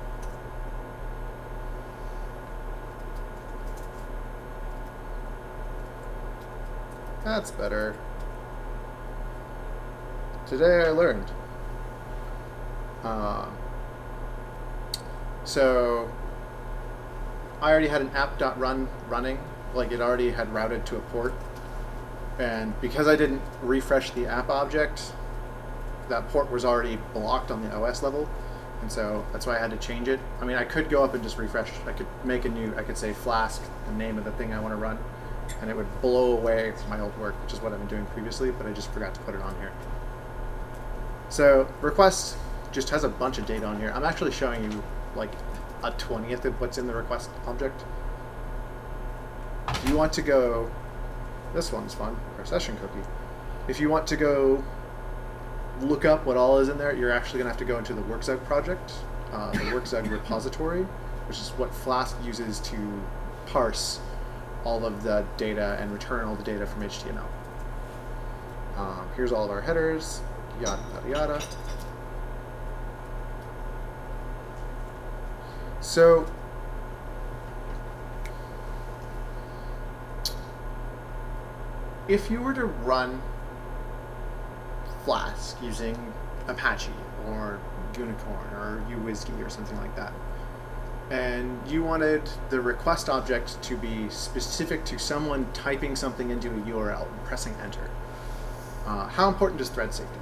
That's better. Today I learned. Uh, so I already had an app.run running, like it already had routed to a port. And because I didn't refresh the app object, that port was already blocked on the O S level. And so that's why I had to change it. I mean, I could go up and just refresh. I could make a new, I could say Flask, the name of the thing I want to run, and it would blow away my old work, which is what I've been doing previously, but I just forgot to put it on here. So request just has a bunch of data on here. I'm actually showing you like a twentieth of what's in the request object. If you want to go, this one's fun, our session cookie. If you want to go look up what all is in there, you're actually gonna have to go into the WorkZug project, uh, the WorkZug repository, which is what Flask uses to parse all of the data and return all the data from H T M L. Um, here's all of our headers, yada yada yada. So if you were to run Flask using Apache or Unicorn or uWSGI or something like that, and you wanted the request object to be specific to someone typing something into a U R L and pressing enter, uh, how important is thread safety?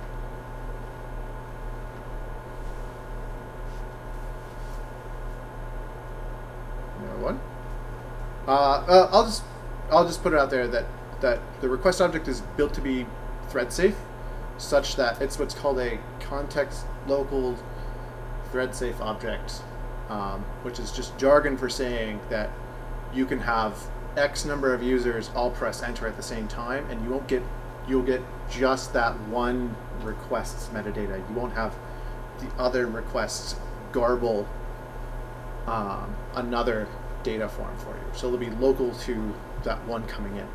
No one? Uh, uh, I'll just I'll just put it out there that that the request object is built to be thread safe, such that it's what's called a context local thread safe object, um, which is just jargon for saying that you can have X number of users all press enter at the same time, and you won't get you'll get just that one request's metadata. You won't have the other requests garble um, another data form for you. So it'll be local to that one coming in.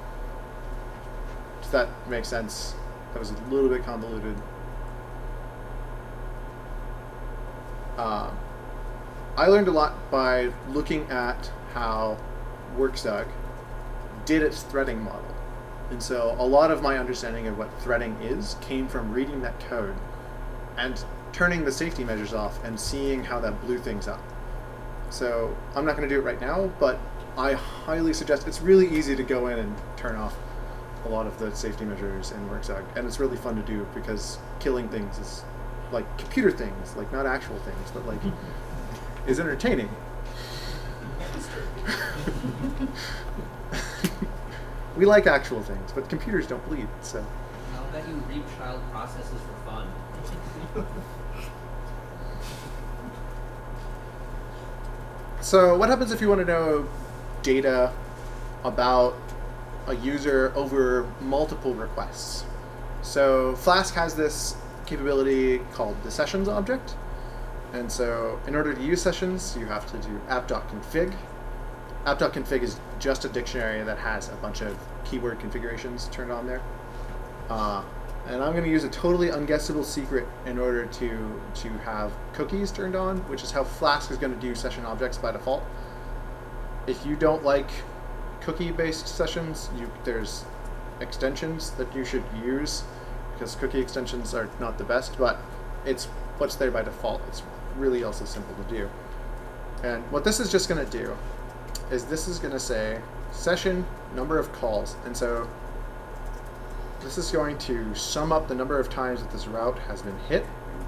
Does that make sense? That was a little bit convoluted. Uh, I learned a lot by looking at how WorkZug did its threading model. And so a lot of my understanding of what threading is came from reading that code and turning the safety measures off and seeing how that blew things up. So I'm not going to do it right now, but I highly suggest, it's really easy to go in and turn off a lot of the safety measures in WorkZug, and it's really fun to do because killing things is like computer things, like not actual things, but like is entertaining. We like actual things, but computers don't bleed, so. I'll bet you reap child processes for fun. So what happens if you want to know data about a user over multiple requests? So Flask has this capability called the sessions object. And so in order to use sessions, you have to do app.config. App.config is just a dictionary that has a bunch of keyword configurations turned on there. Uh, and I'm going to use a totally unguessable secret in order to, to have cookies turned on, which is how Flask is going to do session objects by default. If you don't like cookie-based sessions, you, there's extensions that you should use, because cookie extensions are not the best, but it's what's there by default. It's really also simple to do. And what this is just going to do is this is going to say session number of calls. And so this is going to sum up the number of times that this route has been hit.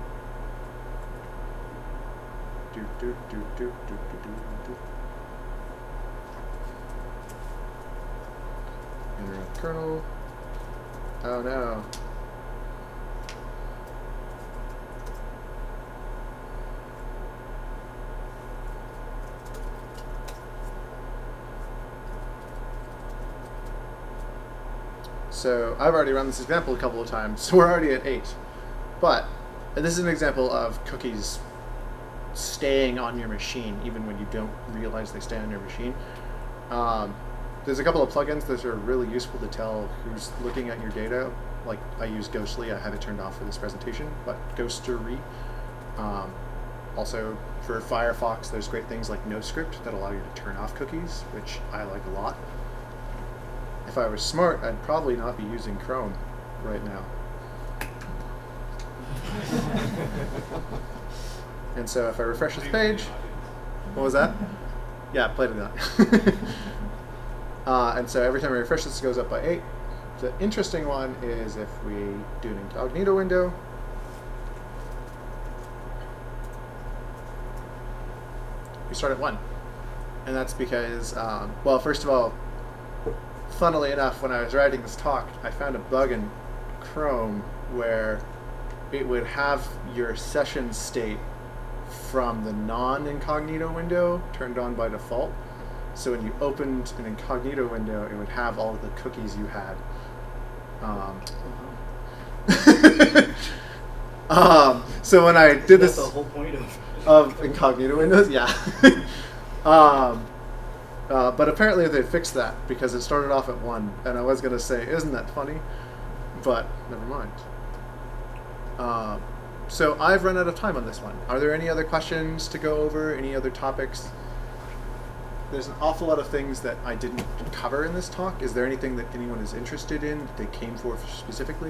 Do, do, do, do, do, do, do, do. Interrupt kernel. Oh no. So I've already run this example a couple of times, so we're already at eight. But this is an example of cookies staying on your machine, even when you don't realize they stay on your machine. Um, there's a couple of plugins that are really useful to tell who's looking at your data. Like I use Ghostly, I have it turned off for this presentation, but Ghostery. Um, also for Firefox, there's great things like NoScript that allow you to turn off cookies, which I like a lot. If I was smart, I'd probably not be using Chrome right now. And so if I refresh this page, what was that? Yeah, played it that. uh, and so every time I refresh this, it goes up by eight. The interesting one is if we do an incognito window. We start at one. And that's because, um, well, first of all, funnily enough, when I was writing this talk, I found a bug in Chrome where it would have your session state from the non-incognito window turned on by default. So when you opened an incognito window, it would have all of the cookies you had. Um, um, so when I did That's this the whole point of of incognito windows, yeah. um, Uh, but apparently they fixed that because it started off at one, and I was going to say, isn't that funny? But never mind. Uh, so I've run out of time on this one. Are there any other questions to go over? Any other topics? There's an awful lot of things that I didn't cover in this talk. Is there anything that anyone is interested in that they came for specifically?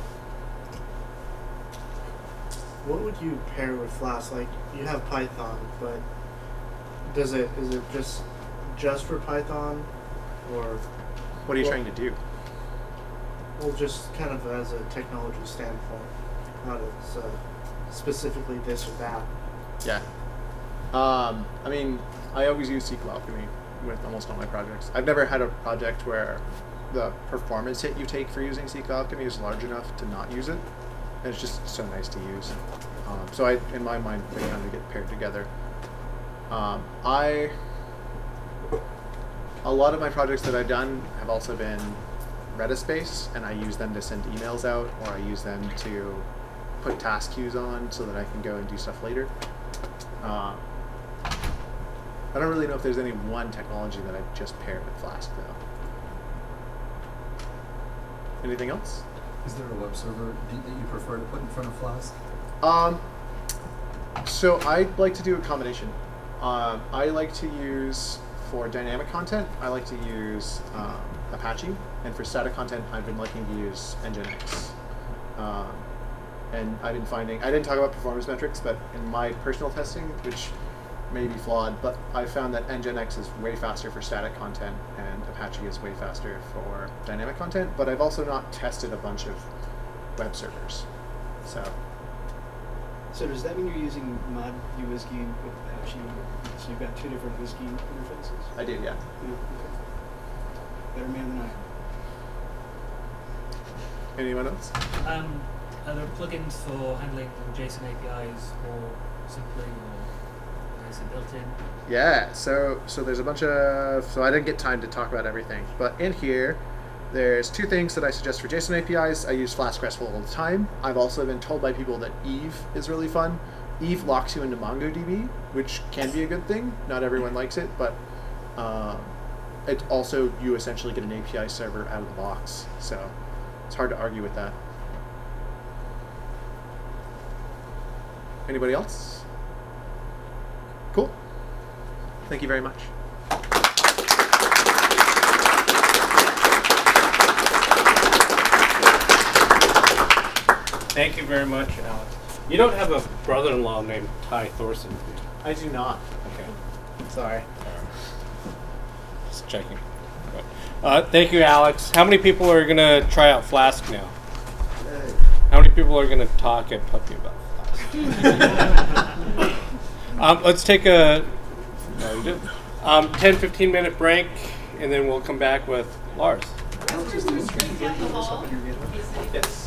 What would you pair with Flask? Like, you have Python, but does it is it just just for Python, or what are you well, trying to do? Well, just kind of as a technology standpoint, not as uh, specifically this or that. Yeah. Um, I mean, I always use S Q L Alchemy with almost all my projects. I've never had a project where the performance hit you take for using S Q L Alchemy is large enough to not use it. And it's just so nice to use. Um, so I, in my mind, they kind of get paired together. Um, I, a lot of my projects that I've done have also been Redis-based, and I use them to send emails out, or I use them to put task queues on so that I can go and do stuff later. Uh, I don't really know if there's any one technology that I've just paired with Flask, though. Anything else? Is there a web server that you prefer to put in front of Flask? Um, so I like to do a combination. Um, I like to use, for dynamic content, I like to use um, Apache, and for static content, I've been liking to use Nginx. Um, and I've been finding, I didn't talk about performance metrics, but in my personal testing, which may be flawed, but I found that Nginx is way faster for static content and Apache is way faster for dynamic content, but I've also not tested a bunch of web servers. So So does that mean you're using mod uWSGI with Apache? So you've got two different WSGI interfaces? I do, yeah. Yeah, okay. Better man than I am. Anyone else? Um, are there plugins for handling JSON A P Is more simply, or is it built in? Yeah, so so there's a bunch of, so I didn't get time to talk about everything, but in here, there's two things that I suggest for JSON A P Is. I use Flask RESTful all the time. I've also been told by people that Eve is really fun. Eve locks you into MongoDB, which can be a good thing. Not everyone likes it, but um, it also, you essentially get an A P I server out of the box. So it's hard to argue with that. Anybody else? Cool. Thank you very much. Thank you very much, Alex. You don't have a brother-in-law named Ty Thorson, do you? I do not. Okay. Sorry. Just checking. Uh, thank you, Alex. How many people are going to try out Flask now? How many people are going to talk at PuPPy about Flask? um, let's take a no, we do. Um, ten, fifteen minute break, and then we'll come back with Lars. Yes.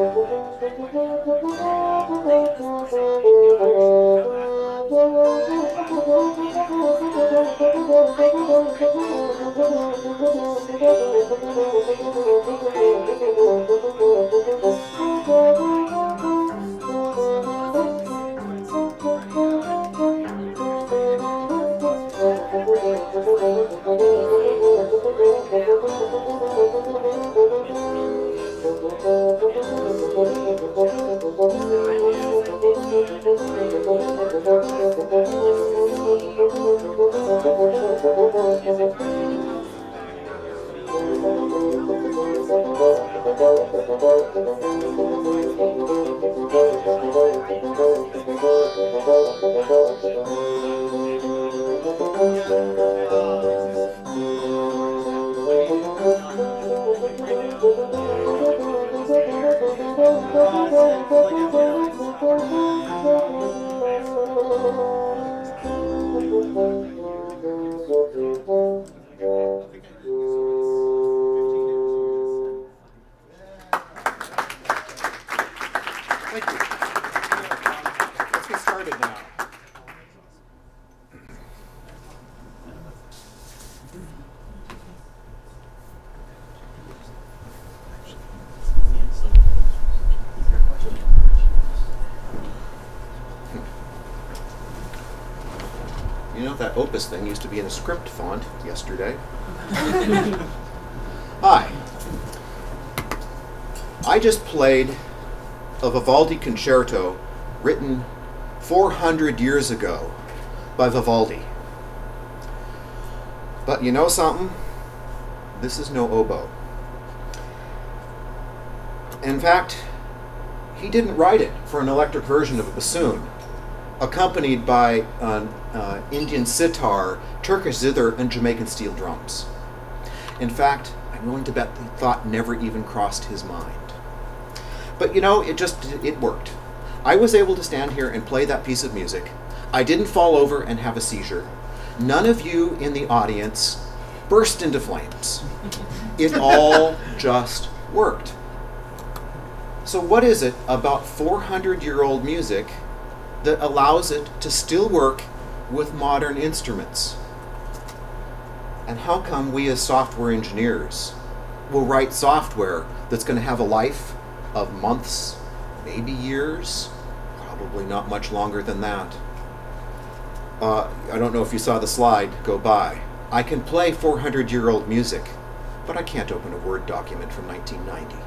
Thank you. Let's get started now. You know, that Opus thing used to be in a script font yesterday. Hi. I just played a Vivaldi concerto written four hundred years ago by Vivaldi. But you know something? This is no oboe. In fact, he didn't write it for an electric version of a bassoon, accompanied by an uh, Indian sitar, Turkish zither, and Jamaican steel drums. In fact, I'm willing to bet the thought never even crossed his mind. But you know, it just, it worked. I was able to stand here and play that piece of music. I didn't fall over and have a seizure. None of you in the audience burst into flames. It all just worked. So what is it about four hundred year old music that allows it to still work with modern instruments? And how come we as software engineers will write software that's going to have a life of months, maybe years, probably not much longer than that? Uh, I don't know if you saw the slide go by. I can play four hundred year old music, but I can't open a Word document from nineteen ninety.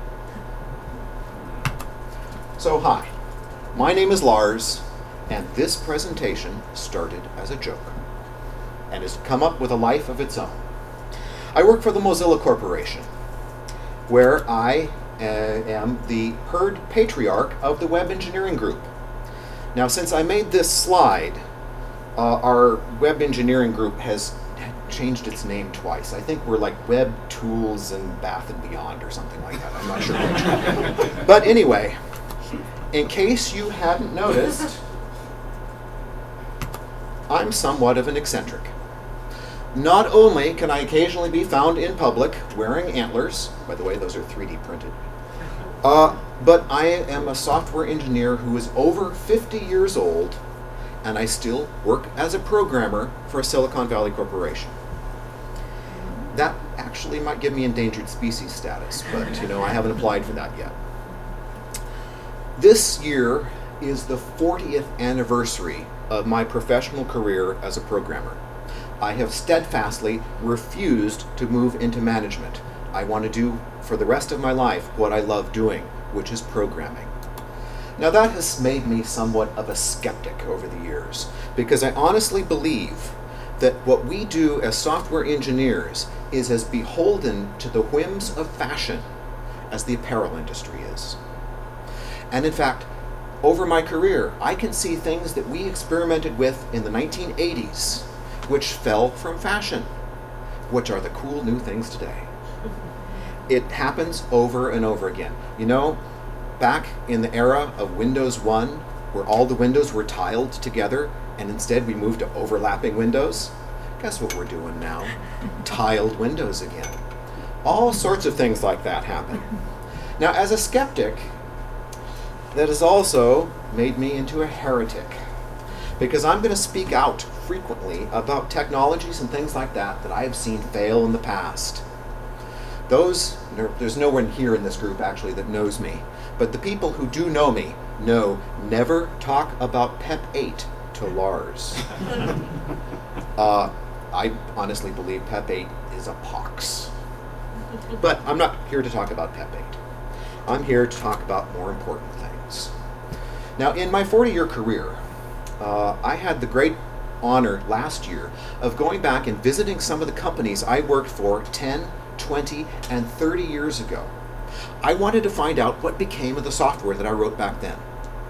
So hi, my name is Lars, and this presentation started as a joke and has come up with a life of its own. I work for the Mozilla Corporation, where I uh, am the herd patriarch of the web engineering group. Now, since I made this slide, uh, our web engineering group has changed its name twice. I think we're like Web Tools and Bath and Beyond or something like that. I'm not sure which. But anyway, in case you hadn't noticed, I'm somewhat of an eccentric. Not only can I occasionally be found in public wearing antlers, by the way, those are three D printed, uh, but I am a software engineer who is over fifty years old, and I still work as a programmer for a Silicon Valley corporation. That actually might give me endangered species status, but you know, I haven't applied for that yet. This year is the fortieth anniversary of my professional career as a programmer. I have steadfastly refused to move into management. I want to do for the rest of my life what I love doing, which is programming. Now that has made me somewhat of a skeptic over the years, because I honestly believe that what we do as software engineers is as beholden to the whims of fashion as the apparel industry is. And in fact, over my career, I can see things that we experimented with in the nineteen eighties, which fell from fashion, which are the cool new things today. It happens over and over again. You know, back in the era of Windows one, where all the windows were tiled together, and instead we moved to overlapping windows, guess what we're doing now? Tiled windows again. All sorts of things like that happen. Now, as a skeptic, that has also made me into a heretic, because I'm going to speak out frequently about technologies and things like that that I have seen fail in the past. Those, there, there's no one here in this group actually that knows me, but the people who do know me know never talk about PEP eight to Lars. uh, I honestly believe PEP eight is a pox. But I'm not here to talk about PEP eight. I'm here to talk about more important things. Now, in my forty-year career, uh, I had the great honor last year of going back and visiting some of the companies I worked for ten, twenty, and thirty years ago. I wanted to find out what became of the software that I wrote back then.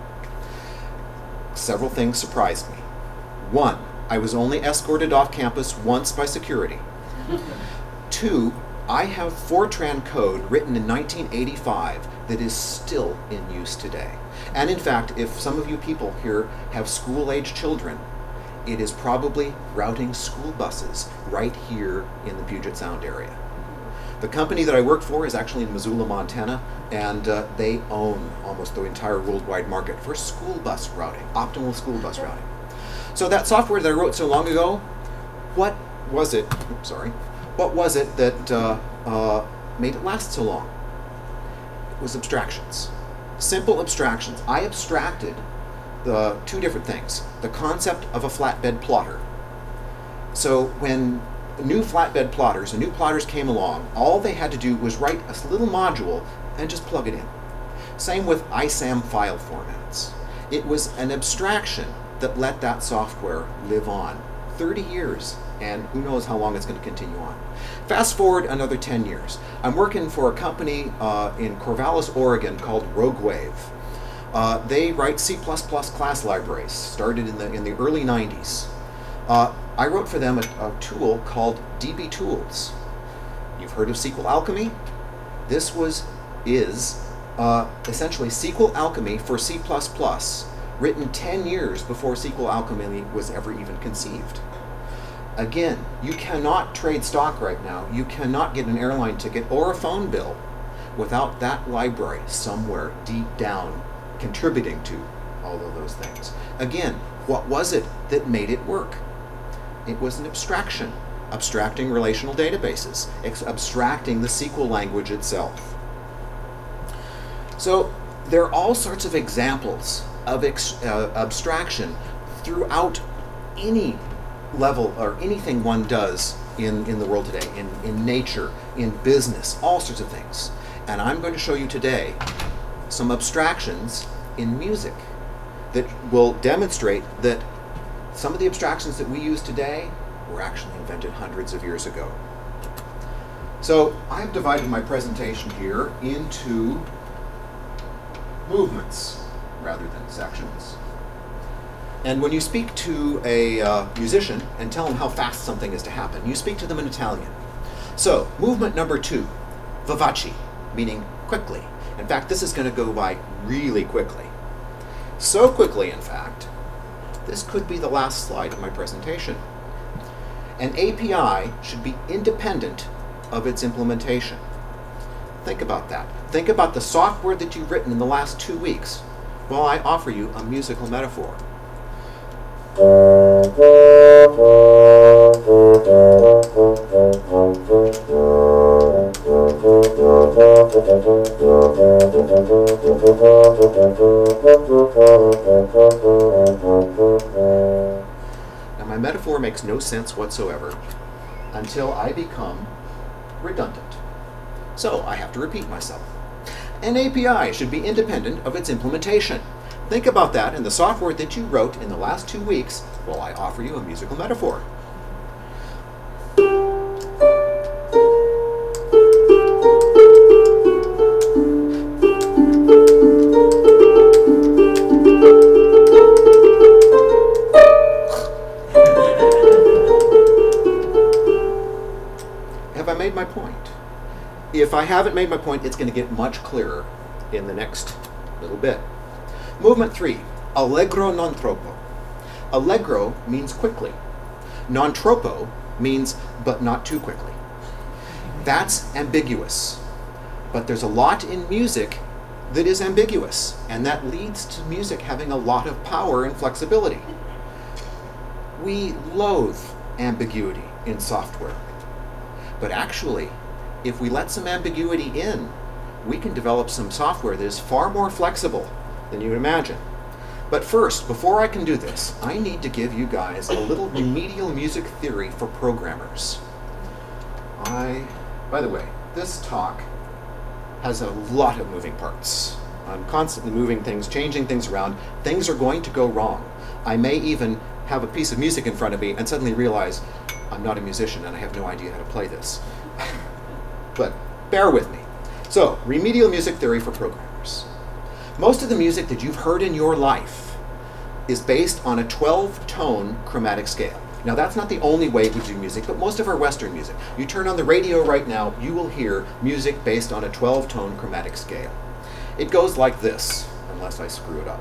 Several things surprised me. One, I was only escorted off campus once by security. Two, I have Fortran code written in nineteen eighty-five that is still in use today. And in fact, if some of you people here have school-age children, it is probably routing school buses right here in the Puget Sound area. The company that I work for is actually in Missoula, Montana, and uh, they own almost the entire worldwide market for school bus routing, optimal school bus routing. So that software that I wrote so long ago, what was it, oops, sorry, what was it that uh, uh, made it last so long? It was abstractions. Simple abstractions. I abstracted the two different things. The concept of a flatbed plotter. So when new flatbed plotters and new plotters came along, all they had to do was write a little module and just plug it in. Same with I SAM file formats. It was an abstraction that let that software live on. thirty years, and who knows how long it's going to continue on. Fast forward another ten years. I'm working for a company uh, in Corvallis, Oregon called RogueWave. Uh, they write C plus plus class libraries, started in the, in the early nineties. Uh, I wrote for them a, a tool called D B Tools. You've heard of S Q L Alchemy? This was, is, uh, essentially S Q L Alchemy for C plus plus, written ten years before S Q L Alchemy was ever even conceived. Again, you cannot trade stock right now. You cannot get an airline ticket or a phone bill without that library somewhere deep down contributing to all of those things. Again, what was it that made it work? It was an abstraction, abstracting relational databases, abstracting the S Q L language itself. So there are all sorts of examples of ex uh, abstraction throughout any level or anything one does in, in the world today, in, in nature, in business, all sorts of things. And I'm going to show you today some abstractions in music that will demonstrate that some of the abstractions that we use today were actually invented hundreds of years ago. So I've divided my presentation here into movements rather than sections. And when you speak to a uh, musician and tell them how fast something is to happen, you speak to them in Italian. So, movement number two, vivace, meaning quickly. In fact, this is going to go by really quickly. So quickly, in fact, this could be the last slide of my presentation. An A P I should be independent of its implementation. Think about that. Think about the software that you've written in the last two weeks while I offer you a musical metaphor. Now my metaphor makes no sense whatsoever until I become redundant. So I have to repeat myself. An A P I should be independent of its implementation. Think about that in the software that you wrote in the last two weeks while I offer you a musical metaphor. Have I made my point? If I haven't made my point, it's going to get much clearer in the next little bit. Movement three, allegro non troppo. Allegro means quickly. Non troppo means but not too quickly. That's ambiguous. But there's a lot in music that is ambiguous, and that leads to music having a lot of power and flexibility. We loathe ambiguity in software. But actually, if we let some ambiguity in, we can develop some software that is far more flexible than you would imagine. But first, before I can do this, I need to give you guys a little remedial music theory for programmers. I, by the way, this talk has a lot of moving parts. I'm constantly moving things, changing things around. Things are going to go wrong. I may even have a piece of music in front of me and suddenly realize I'm not a musician and I have no idea how to play this. But bear with me. So, remedial music theory for programmers. Most of the music that you've heard in your life is based on a twelve tone chromatic scale. Now, that's not the only way we do music, but most of our Western music. You turn on the radio right now, you will hear music based on a twelve tone chromatic scale. It goes like this, unless I screw it up.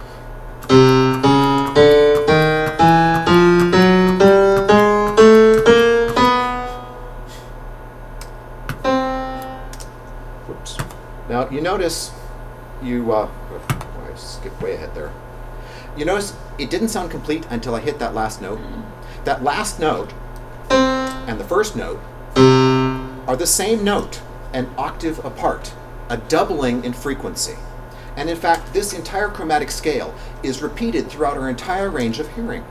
Whoops. Now, you notice you, uh, oh, I skipped way ahead there. You notice it didn't sound complete until I hit that last note. That last note and the first note are the same note, an octave apart, a doubling in frequency. And in fact, this entire chromatic scale is repeated throughout our entire range of hearing.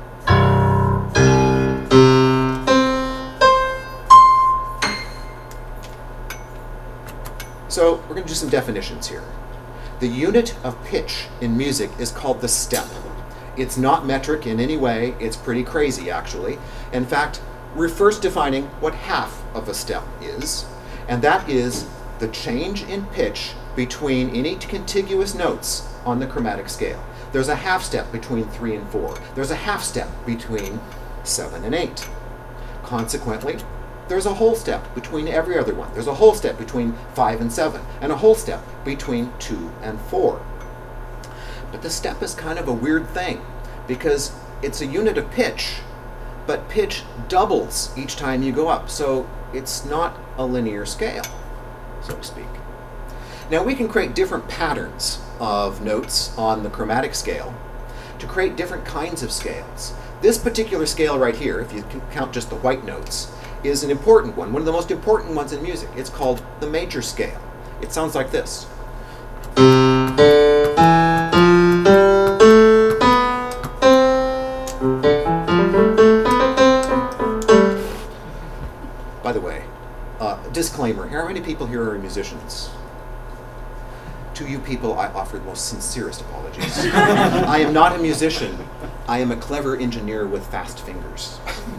So we're going to do some definitions here. The unit of pitch in music is called the step. It's not metric in any way. It's pretty crazy, actually. In fact, we're first defining what half of a step is, and that is the change in pitch between any contiguous notes on the chromatic scale. There's a half step between three and four. There's a half step between seven and eight. Consequently, there's a whole step between every other one. There's a whole step between five and seven, and a whole step between two and four. But the step is kind of a weird thing, because it's a unit of pitch, but pitch doubles each time you go up, so it's not a linear scale, so to speak. Now, we can create different patterns of notes on the chromatic scale to create different kinds of scales. This particular scale right here, if you can count just the white notes, is an important one, one of the most important ones in music. It's called the major scale. It sounds like this. By the way, uh, disclaimer, how many people here are musicians? To you people, I offer the most sincerest apologies. I am not a musician. I am a clever engineer with fast fingers.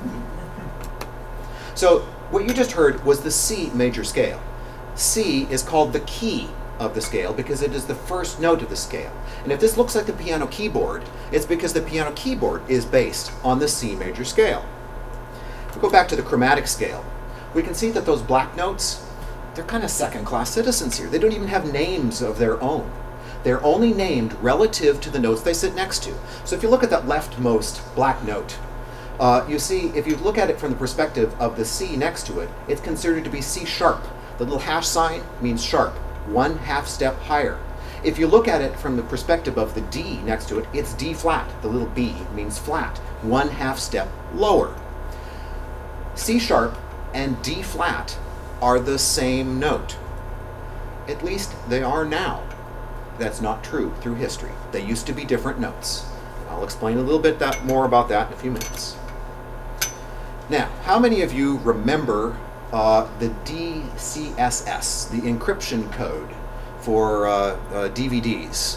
So what you just heard was the C major scale. C is called the key of the scale because it is the first note of the scale. And if this looks like the piano keyboard, it's because the piano keyboard is based on the C major scale. If we go back to the chromatic scale, we can see that those black notes, they're kind of second-class citizens here. They don't even have names of their own. They're only named relative to the notes they sit next to. So if you look at that leftmost black note, Uh, you see, if you look at it from the perspective of the C next to it, it's considered to be C sharp. The little hash sign means sharp, one half step higher. If you look at it from the perspective of the D next to it, it's D flat. The little B means flat, one half step lower. C sharp and D flat are the same note. At least they are now. That's not true through history. They used to be different notes. I'll explain a little bit that, more about that in a few minutes. Now, how many of you remember uh, the D C S S, the encryption code for uh, uh, D V Ds?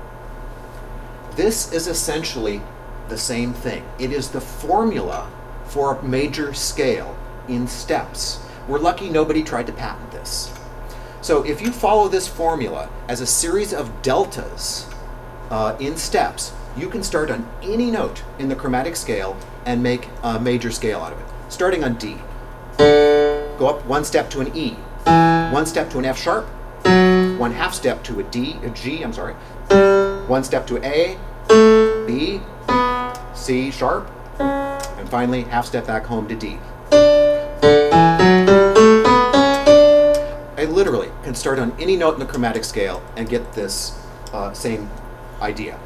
This is essentially the same thing. It is the formula for a major scale in steps. We're lucky nobody tried to patent this. So if you follow this formula as a series of deltas uh, in steps, you can start on any note in the chromatic scale and make a major scale out of it. Starting on D. Go up one step to an E, one step to an F sharp, one half step to a D, a G, I'm sorry, one step to A, B, C sharp, and finally half step back home to D. I literally can start on any note in the chromatic scale and get this uh, same idea.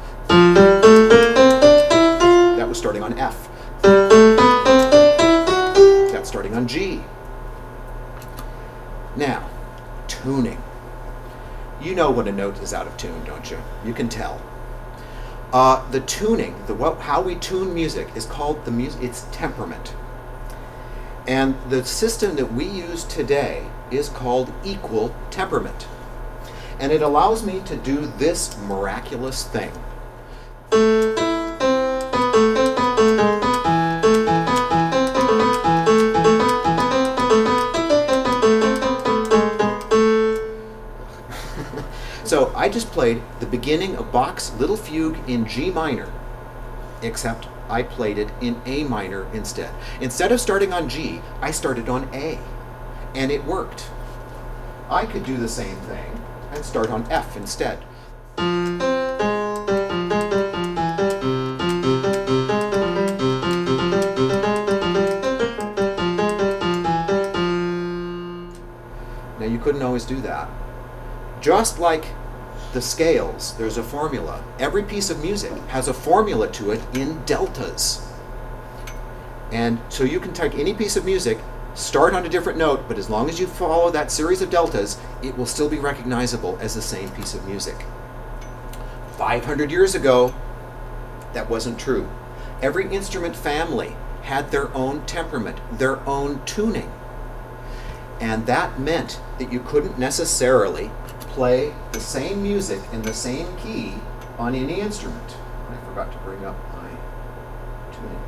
That was starting on F. That's starting on G. Now, tuning. You know when a note is out of tune, don't you? You can tell. Uh, the tuning, the what, how we tune music is called the music. It's temperament. And the system that we use today is called equal temperament. And it allows me to do this miraculous thing. So I just played the beginning of Bach's Little Fugue in G minor, except I played it in A minor instead. Instead of starting on G, I started on A, and it worked. I could do the same thing and start on F instead. Now you couldn't always do that. Just like the scales, there's a formula. Every piece of music has a formula to it in deltas. And so you can take any piece of music, start on a different note, but as long as you follow that series of deltas, it will still be recognizable as the same piece of music. five hundred years ago, that wasn't true. Every instrument family had their own temperament, their own tuning. And that meant that you couldn't necessarily play the same music in the same key on any instrument. I forgot to bring up my tuning.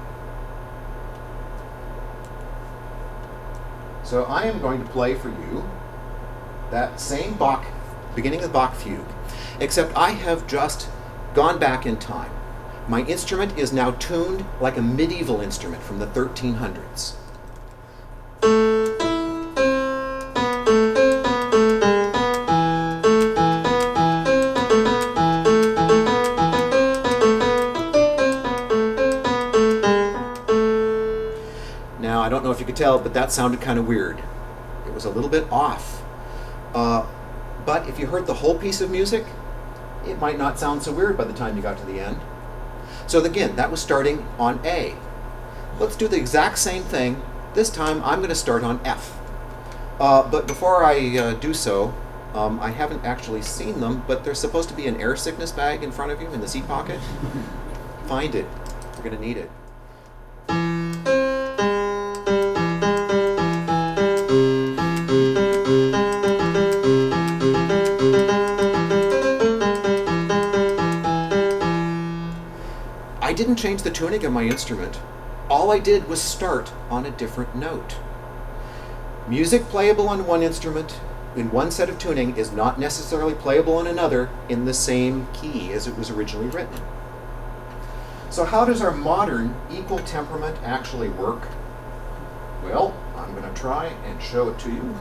So I am going to play for you that same Bach, beginning of the Bach fugue, except I have just gone back in time. My instrument is now tuned like a medieval instrument from the thirteen hundreds. I don't know if you could tell, but that sounded kind of weird. It was a little bit off. Uh, but if you heard the whole piece of music, it might not sound so weird by the time you got to the end. So again, that was starting on A. Let's do the exact same thing. This time I'm going to start on F. Uh, but before I uh, do so, um, I haven't actually seen them, but there's supposed to be an air sickness bag in front of you in the seat pocket. Find it. You're going to need it. I didn't change the tuning of my instrument. All I did was start on a different note. Music playable on one instrument in one set of tuning is not necessarily playable on another in the same key as it was originally written. So how does our modern equal temperament actually work? Well, I'm going to try and show it to you.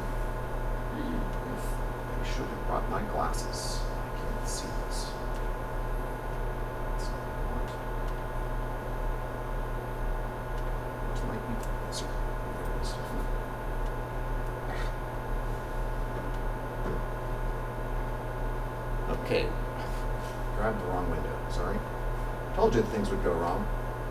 I should have brought my glasses. I can't see this. Okay, grabbed the wrong window, sorry. Told you that things would go wrong.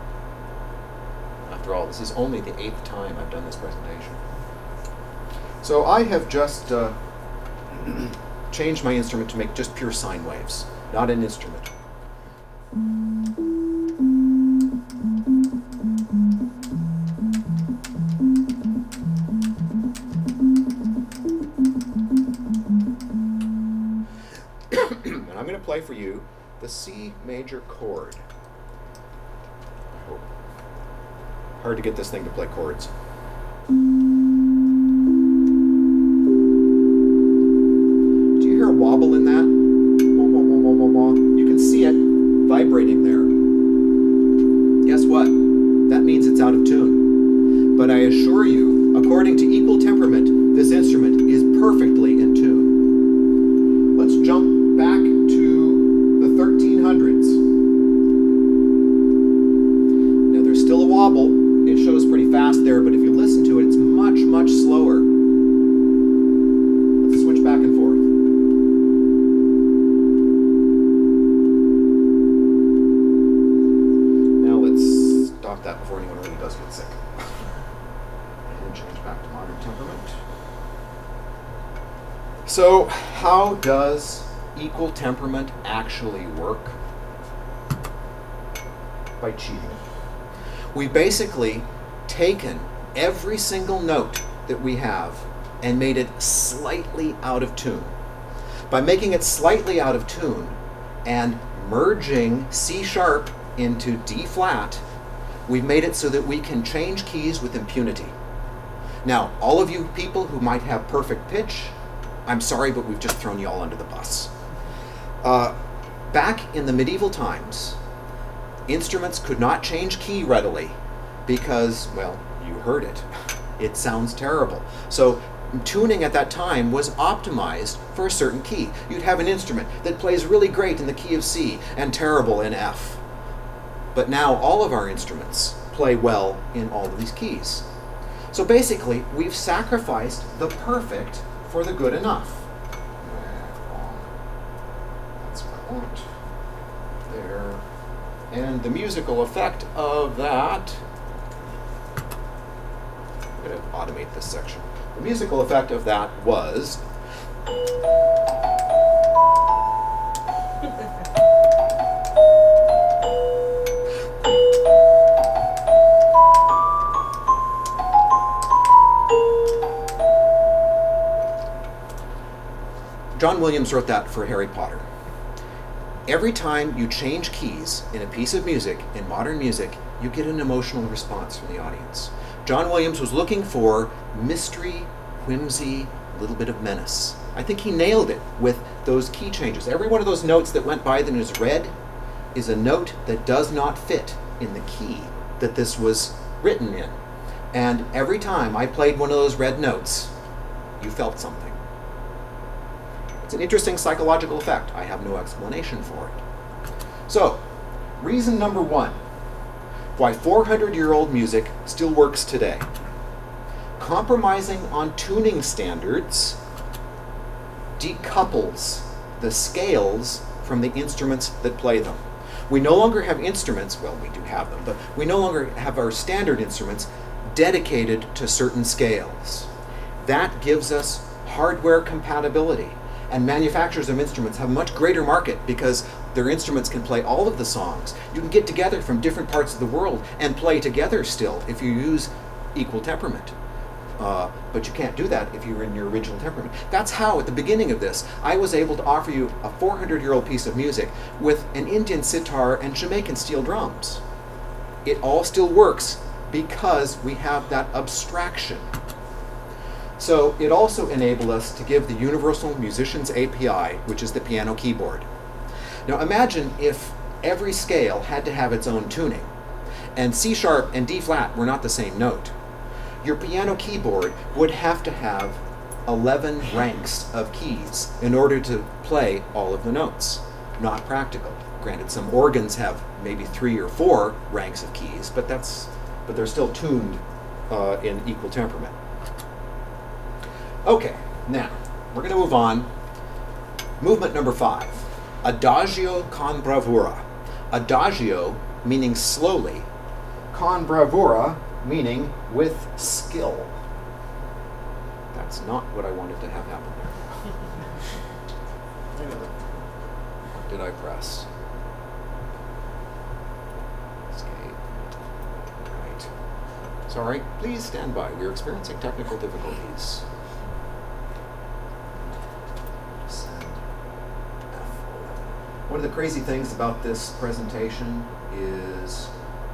After all, this is only the eighth time I've done this presentation. So I have just uh, changed my instrument to make just pure sine waves, not an instrument. And I'm going to play for you the C major chord. I hope. Hard to get this thing to play chords. Do you hear a wobble in that? Wah, wah, wah, wah, wah, wah. You can see it vibrating there. Guess what? That means it's out of tune. But I assure you, according to equal temperament, this instrument is perfectly in tune. Let's jump back to the thirteen hundreds. Now there's still a wobble. It shows pretty fast there, but if you listen to it, it's much So how does equal temperament actually work? By cheating. We've basically taken every single note that we have and made it slightly out of tune. By making it slightly out of tune and merging C sharp into D flat, we've made it so that we can change keys with impunity. Now, all of you people who might have perfect pitch, I'm sorry, but we've just thrown you all under the bus. Uh, back in the medieval times, instruments could not change key readily because, well, you heard it. It sounds terrible. So tuning at that time was optimized for a certain key. You'd have an instrument that plays really great in the key of C and terrible in F. But now all of our instruments play well in all of these keys. So basically, we've sacrificed the perfect for the good enough. That's what I want. There. And the musical effect of that, I'm going to automate this section. The musical effect of that was John Williams wrote that for Harry Potter. Every time you change keys in a piece of music, in modern music, you get an emotional response from the audience. John Williams was looking for mystery, whimsy, a little bit of menace. I think he nailed it with those key changes. Every one of those notes that went by that is red is a note that does not fit in the key that this was written in. And every time I played one of those red notes, you felt something. It's an interesting psychological effect. I have no explanation for it. So, reason number one, why four hundred year old music still works today. Compromising on tuning standards decouples the scales from the instruments that play them. We no longer have instruments, well, we do have them, but we no longer have our standard instruments dedicated to certain scales. That gives us hardware compatibility. And manufacturers of instruments have a much greater market because their instruments can play all of the songs. You can get together from different parts of the world and play together still if you use equal temperament. Uh, but you can't do that if you're in your original temperament. That's how, at the beginning of this, I was able to offer you a four hundred year old piece of music with an Indian sitar and Jamaican steel drums. It all still works because we have that abstraction. So it also enabled us to give the Universal Musicians A P I, which is the piano keyboard. Now imagine if every scale had to have its own tuning, and C sharp and D flat were not the same note. Your piano keyboard would have to have eleven ranks of keys in order to play all of the notes. Not practical. Granted, some organs have maybe three or four ranks of keys, but that's but they're still tuned uh, in equal temperament. Okay, now we're going to move on. Movement number five, adagio con bravura. Adagio meaning slowly, con bravura meaning with skill. That's not what I wanted to have happen there. What did I press? Escape. Right. Sorry, please stand by. We're experiencing technical difficulties. One of the crazy things about this presentation is,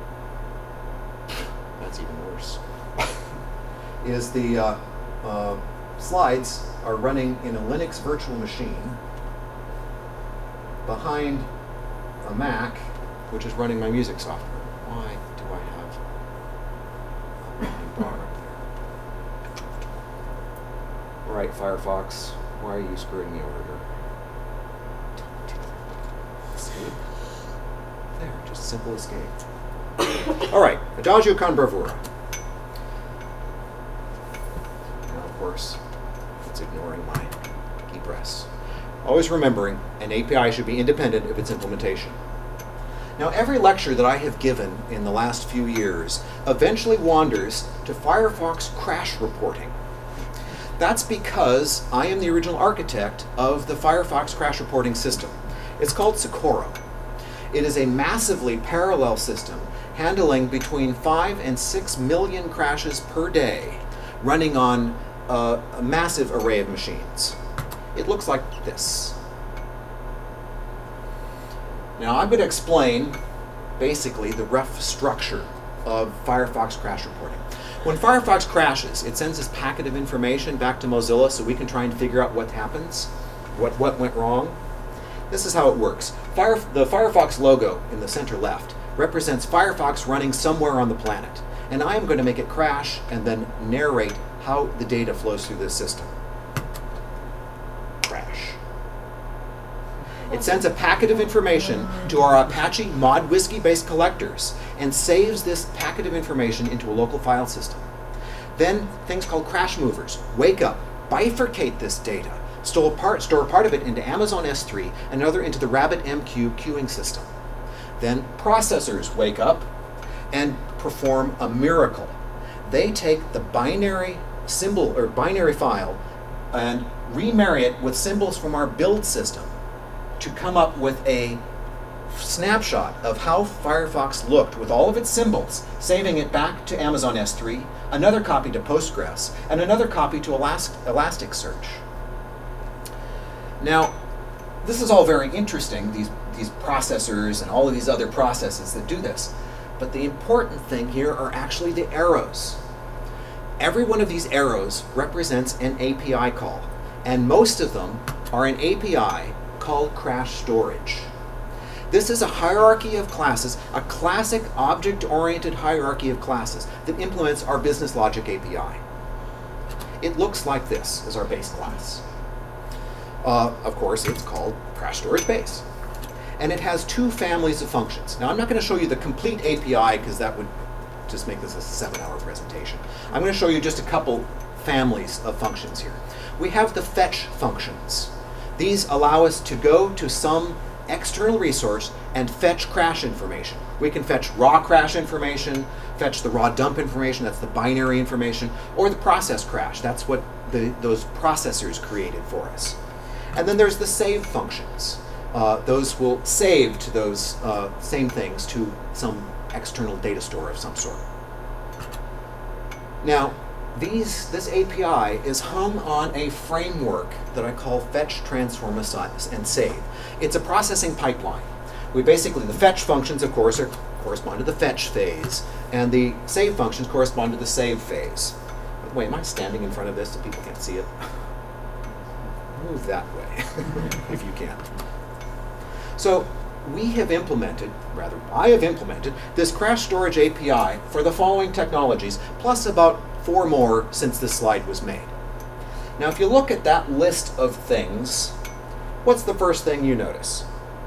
that's even worse, is the uh, uh, slides are running in a Linux virtual machine behind a Mac, which is running my music software. Why do I have a running bar up there? All right, Firefox, why are you screwing me over here? Escape. There, just simple escape. All right, adagio con bravura. Now, of course, it's ignoring my key press. Always remembering, an A P I should be independent of its implementation. Now, every lecture that I have given in the last few years eventually wanders to Firefox crash reporting. That's because I am the original architect of the Firefox crash reporting system. It's called Socorro. It is a massively parallel system handling between five and six million crashes per day, running on a, a massive array of machines. It looks like this. Now I'm going to explain basically the rough structure of Firefox crash reporting. When Firefox crashes, it sends this packet of information back to Mozilla so we can try and figure out what happens, what, what went wrong. This is how it works. Fire, the Firefox logo in the center left represents Firefox running somewhere on the planet. And I am going to make it crash and then narrate how the data flows through this system. Crash. It sends a packet of information to our Apache mod whiskey-based collectors and saves this packet of information into a local file system. Then things called crash movers wake up, bifurcate this data, store part, store part of it into Amazon S three, another into the RabbitMQ queuing system. Then processors wake up and perform a miracle. They take the binary symbol or binary file and remarry it with symbols from our build system to come up with a snapshot of how Firefox looked with all of its symbols, saving it back to Amazon S three, another copy to Postgres, and another copy to Elas- Elasticsearch. Now, this is all very interesting, these, these processors and all of these other processes that do this. But the important thing here are actually the arrows. Every one of these arrows represents an A P I call, and most of them are an A P I called crash storage. This is a hierarchy of classes, a classic object-oriented hierarchy of classes that implements our business logic A P I. It looks like this as our base class. Uh, of course, it's called crash storage base. And it has two families of functions. Now, I'm not going to show you the complete A P I because that would just make this a seven-hour presentation. I'm going to show you just a couple families of functions here. We have the fetch functions. These allow us to go to some external resource and fetch crash information. We can fetch raw crash information, fetch the raw dump information, that's the binary information, or the process crash, that's what the, those processors created for us. And then there's the save functions. Uh, those will save to those uh, same things to some external data store of some sort. Now, these, this A P I is hung on a framework that I call fetch, transform, assign, and save. It's a processing pipeline. We basically, the fetch functions, of course, are, correspond to the fetch phase, and the save functions correspond to the save phase. Wait, am I standing in front of this so people can't see it? Move that way, if you can. So we have implemented, rather I have implemented, this crash storage A P I for the following technologies, plus about four more since this slide was made. Now if you look at that list of things, what's the first thing you notice?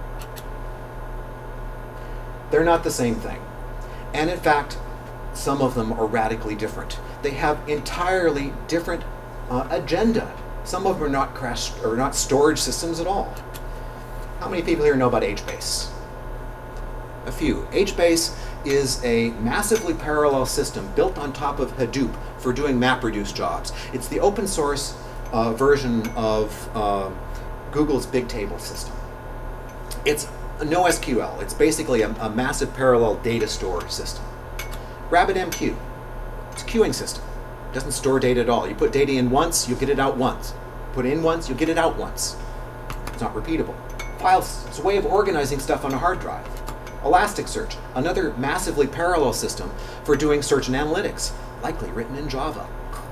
They're not the same thing. And in fact, some of them are radically different. They have entirely different uh, agenda. Some of them are not crash or not storage systems at all. How many people here know about H base? A few. H base is a massively parallel system built on top of Hadoop for doing MapReduce jobs. It's the open source uh, version of uh, Google's big table system. It's no S Q L. It's basically a, a massive parallel data store system. RabbitMQ. It's a queuing system. It doesn't store data at all. You put data in once, you get it out once. Put it in once, you get it out once. It's not repeatable. Files, it's a way of organizing stuff on a hard drive. Elasticsearch, another massively parallel system for doing search and analytics, likely written in Java.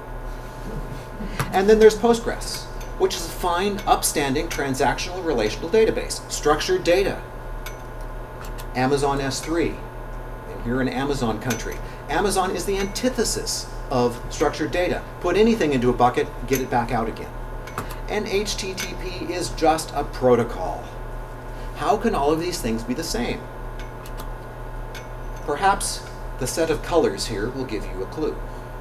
And then there's Postgres, which is a fine, upstanding transactional relational database. Structured data. Amazon S three. And here in Amazon country. Amazon is the antithesis of structured data. Put anything into a bucket, get it back out again. And H T T P is just a protocol. How can all of these things be the same? Perhaps the set of colors here will give you a clue.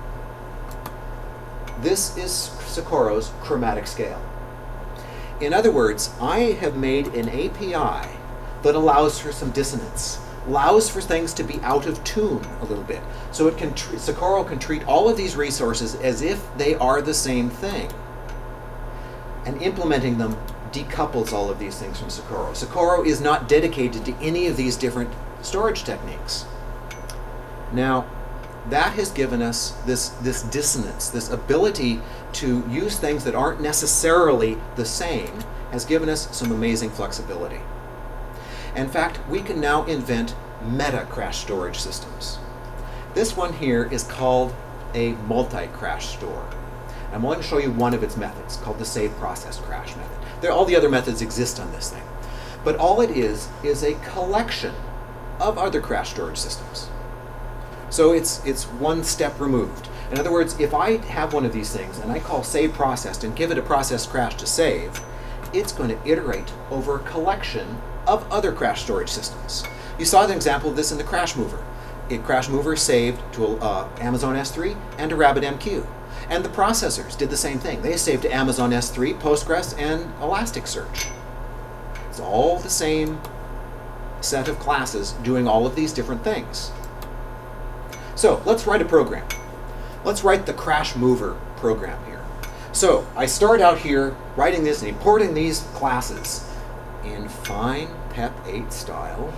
This is Socorro's chromatic scale. In other words, I have made an A P I that allows for some dissonance. allows for things to be out of tune a little bit. So it can tr Socorro can treat all of these resources as if they are the same thing. And implementing them decouples all of these things from Socorro. Socorro is not dedicated to any of these different storage techniques. Now, that has given us this, this dissonance, this ability to use things that aren't necessarily the same, has given us some amazing flexibility. In fact, we can now invent meta crash storage systems. This one here is called a multi-crash store. I'm going to show you one of its methods, called the save process crash method. There, all the other methods exist on this thing. But all it is, is a collection of other crash storage systems. So it's, it's one step removed. In other words, if I have one of these things and I call save processed and give it a process crash to save, it's going to iterate over a collection of other crash storage systems. You saw an example of this in the crash mover. A crash mover saved to uh, Amazon S three and to RabbitMQ. And the processors did the same thing. They saved to Amazon S three, Postgres, and Elasticsearch. It's all the same set of classes doing all of these different things. So let's write a program. Let's write the crash mover program here. So I start out here writing this and importing these classes in fine pep eight style.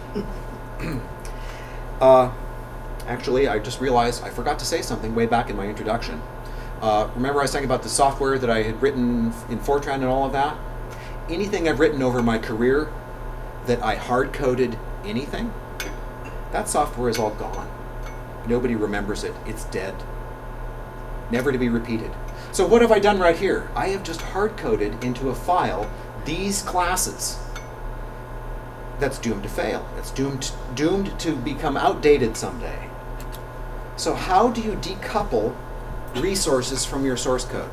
uh, actually, I just realized I forgot to say something way back in my introduction. Uh, remember I was talking about the software that I had written in Fortran and all of that? Anything I've written over my career that I hard-coded anything, that software is all gone. Nobody remembers it. It's dead. Never to be repeated. So what have I done right here? I have just hard-coded into a file these classes. That's doomed to fail. It's doomed, doomed to become outdated someday. So how do you decouple resources from your source code?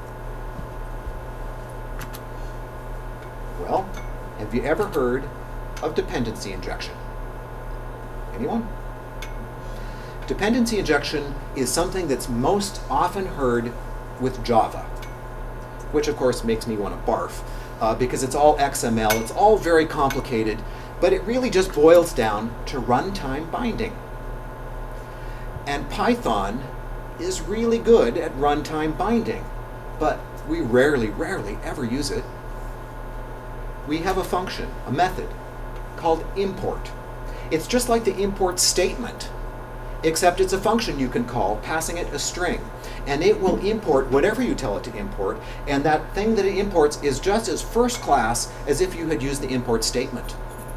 Well, have you ever heard of dependency injection? Anyone? Dependency injection is something that's most often heard with Java, which of course makes me want to barf, uh, because it's all X M L, it's all very complicated, but it really just boils down to runtime binding. And Python is really good at runtime binding, but we rarely, rarely ever use it. We have a function, a method, called import. It's just like the import statement, except it's a function you can call, passing it a string. And it will import whatever you tell it to import, and that thing that it imports is just as first class as if you had used the import statement.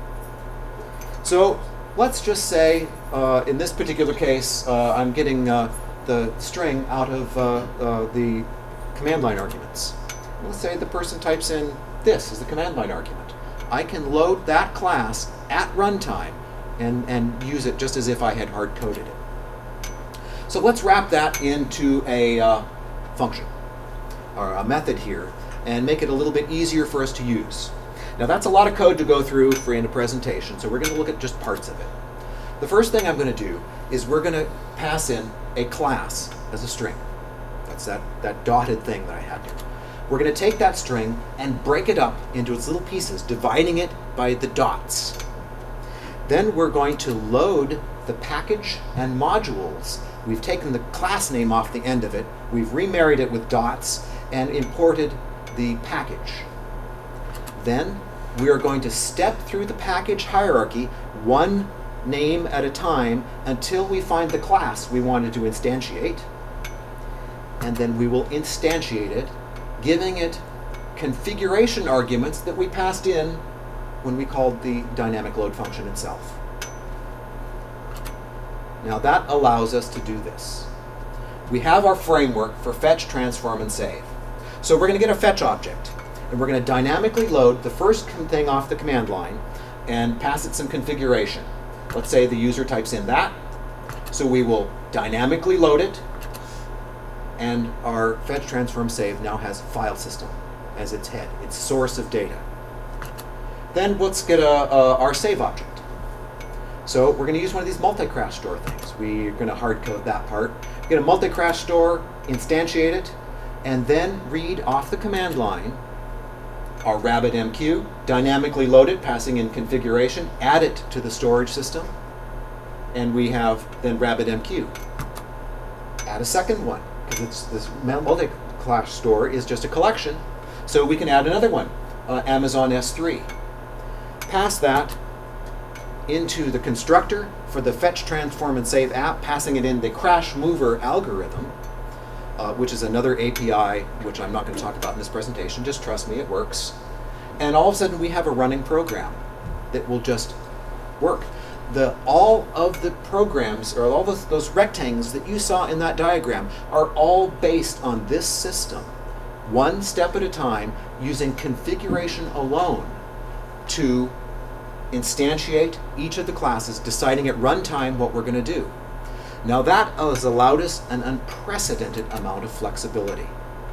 So let's just say, uh, in this particular case, uh, I'm getting uh, the string out of uh, uh, the command line arguments. Let's say the person types in this as the command line argument. I can load that class at runtime and, and use it just as if I had hard-coded it. So let's wrap that into a uh, function, or a method here, and make it a little bit easier for us to use. Now that's a lot of code to go through for in a presentation, so we're going to look at just parts of it. The first thing I'm going to do is we're going to pass in a class as a string. That's that, that dotted thing that I had here. We're going to take that string and break it up into its little pieces, dividing it by the dots. Then we're going to load the package and modules. We've taken the class name off the end of it, we've remarried it with dots, and imported the package. Then we are going to step through the package hierarchy, one name at a time, until we find the class we wanted to instantiate. And then we will instantiate it, giving it configuration arguments that we passed in when we called the dynamic load function itself. Now that allows us to do this. We have our framework for fetch, transform, and save. So we're going to get a fetch object, and we're going to dynamically load the first thing off the command line and pass it some configuration. Let's say the user types in that. So we will dynamically load it, and our fetch, transform, save now has file system as its head, its source of data. Then let's get a, a, our save object. So we're going to use one of these multi-crash store things. We're going to hard code that part. Get a multi-crash store, instantiate it, and then read off the command line our RabbitMQ, dynamically load it, passing in configuration, add it to the storage system, and we have then RabbitMQ. Add a second one, because it's this multi-class store is just a collection, so we can add another one, uh, Amazon S three. Pass that into the constructor for the fetch, transform, and save app, passing it in the crash mover algorithm, uh, which is another A P I, which I'm not going to talk about in this presentation. Just trust me, it works. And all of a sudden, we have a running program that will just work. The, all of the programs, or all those, those rectangles that you saw in that diagram, are all based on this system, one step at a time, using configuration alone to instantiate each of the classes, deciding at runtime what we're going to do. Now that has allowed us an unprecedented amount of flexibility.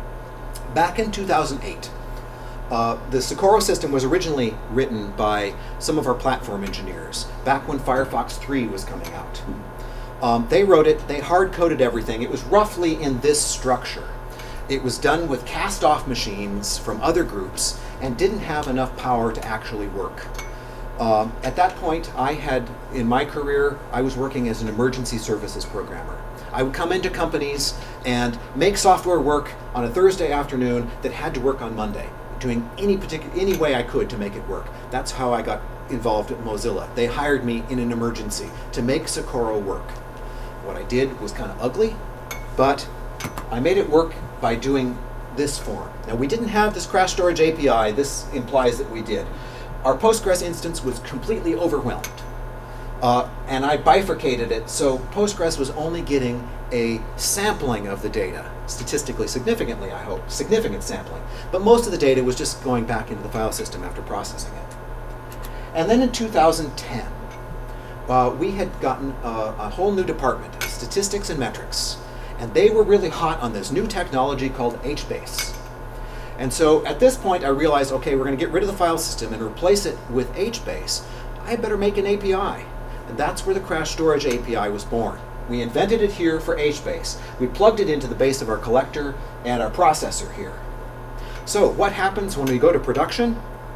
Back in two thousand eight, uh, the Socorro system was originally written by some of our platform engineers, back when Firefox three was coming out. Um, they wrote it, they hard-coded everything. It was roughly in this structure. It was done with cast-off machines from other groups and didn't have enough power to actually work. Um, at that point, I had, in my career, I was working as an emergency services programmer. I would come into companies and make software work on a Thursday afternoon that had to work on Monday, doing any particular, any way I could to make it work. That's how I got involved at Mozilla. They hired me in an emergency to make Socorro work. What I did was kind of ugly, but I made it work by doing this form. Now, we didn't have this crash storage A P I. This implies that we did. Our Postgres instance was completely overwhelmed. Uh, and I bifurcated it, so Postgres was only getting a sampling of the data, statistically significantly, I hope, significant sampling. But most of the data was just going back into the file system after processing it. And then in two thousand ten, uh, we had gotten a, a whole new department, statistics and metrics. And they were really hot on this new technology called H base. And so at this point, I realized, okay, we're going to get rid of the file system and replace it with H base. I better make an A P I. And that's where the crash storage A P I was born. We invented it here for H base. We plugged it into the base of our collector and our processor here. So what happens when we go to production?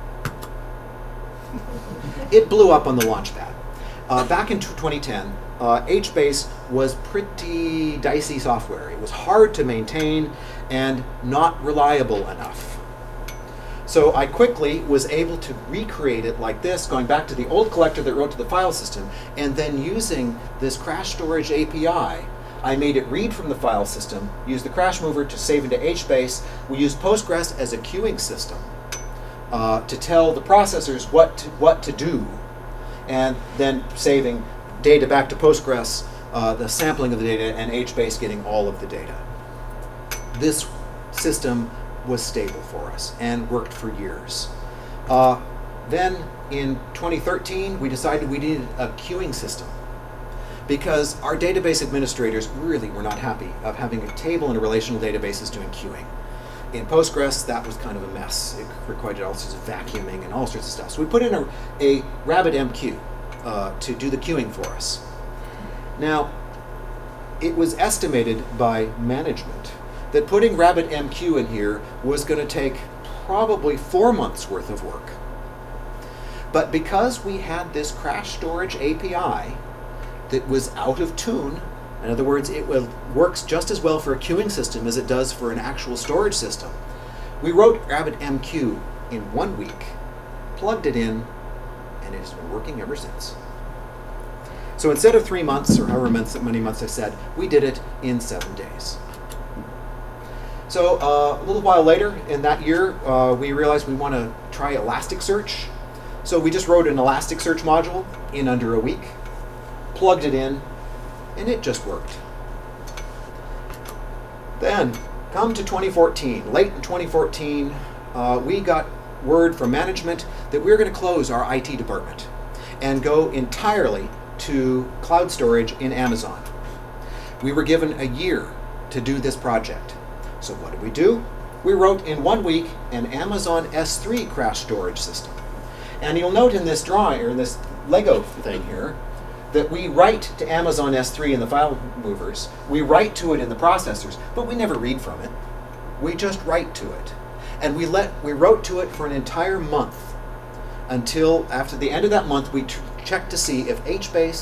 It blew up on the launchpad. Uh, back in twenty ten, uh, H base was pretty dicey software. It was hard to maintain and not reliable enough. So I quickly was able to recreate it like this, going back to the old collector that wrote to the file system, and then using this crash storage A P I, I made it read from the file system, used the crash mover to save into H base. We used Postgres as a queuing system uh, to tell the processors what to, what to do, and then saving data back to Postgres, uh, the sampling of the data, and H base getting all of the data. This system was stable for us and worked for years. Uh, then in twenty thirteen, we decided we needed a queuing system because our database administrators really were not happy of having a table in a relational databases doing queuing. In Postgres, that was kind of a mess. It required all sorts of vacuuming and all sorts of stuff. So we put in a, a RabbitMQ uh, to do the queuing for us. Now, it was estimated by management that putting RabbitMQ in here was going to take probably four months worth of work. But because we had this crash storage A P I that was out of tune, in other words, it will, works just as well for a queuing system as it does for an actual storage system, we wrote RabbitMQ in one week, plugged it in, and it has been working ever since. So instead of three months, or however many months I said, we did it in seven days. So uh, a little while later in that year, uh, we realized we want to try Elasticsearch. So we just wrote an Elasticsearch module in under a week, plugged it in, and it just worked. Then, come to twenty fourteen, late in twenty fourteen, uh, we got word from management that we were going to close our I T department and go entirely to cloud storage in Amazon. We were given a year to do this project. So what did we do? We wrote in one week an Amazon S three crash storage system. And you'll note in this drawing, or in this Lego thing here, that we write to Amazon S three in the file movers, we write to it in the processors, but we never read from it. We just write to it. And we, let, we wrote to it for an entire month until after the end of that month we checked to see if H base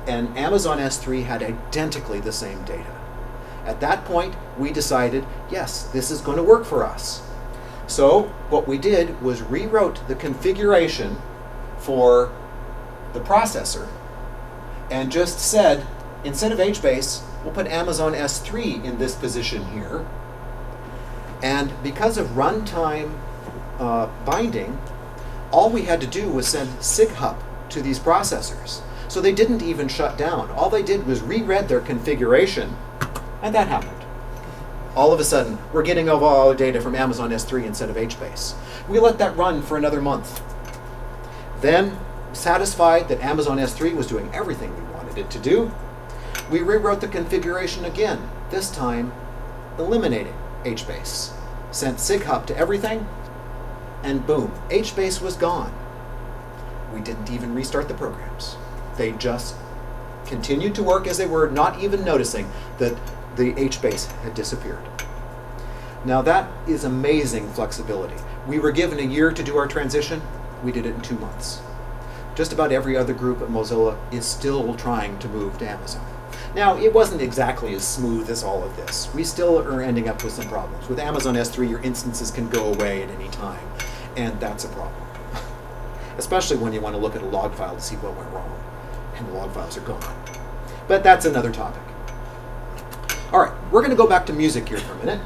and Amazon S three had identically the same data. At that point, we decided, yes, this is going to work for us. So what we did was rewrote the configuration for the processor and just said, instead of H base, we'll put Amazon S three in this position here. And because of runtime uh, binding, all we had to do was send SIGHUP to these processors. So they didn't even shut down. All they did was reread their configuration, and that happened. All of a sudden, we're getting all our data from Amazon S three instead of H base. We let that run for another month. Then, satisfied that Amazon S three was doing everything we wanted it to do, we rewrote the configuration again, this time eliminating H base. Sent SIGHUP to everything, and boom, H base was gone. We didn't even restart the programs. They just continued to work as they were, not even noticing that the H base had disappeared. Now that is amazing flexibility. We were given a year to do our transition. We did it in two months. Just about every other group at Mozilla is still trying to move to Amazon. Now, it wasn't exactly as smooth as all of this. We still are ending up with some problems. With Amazon S three, your instances can go away at any time, and that's a problem. Especially when you want to look at a log file to see what went wrong, and the log files are gone. But that's another topic. All right, we're going to go back to music here for a minute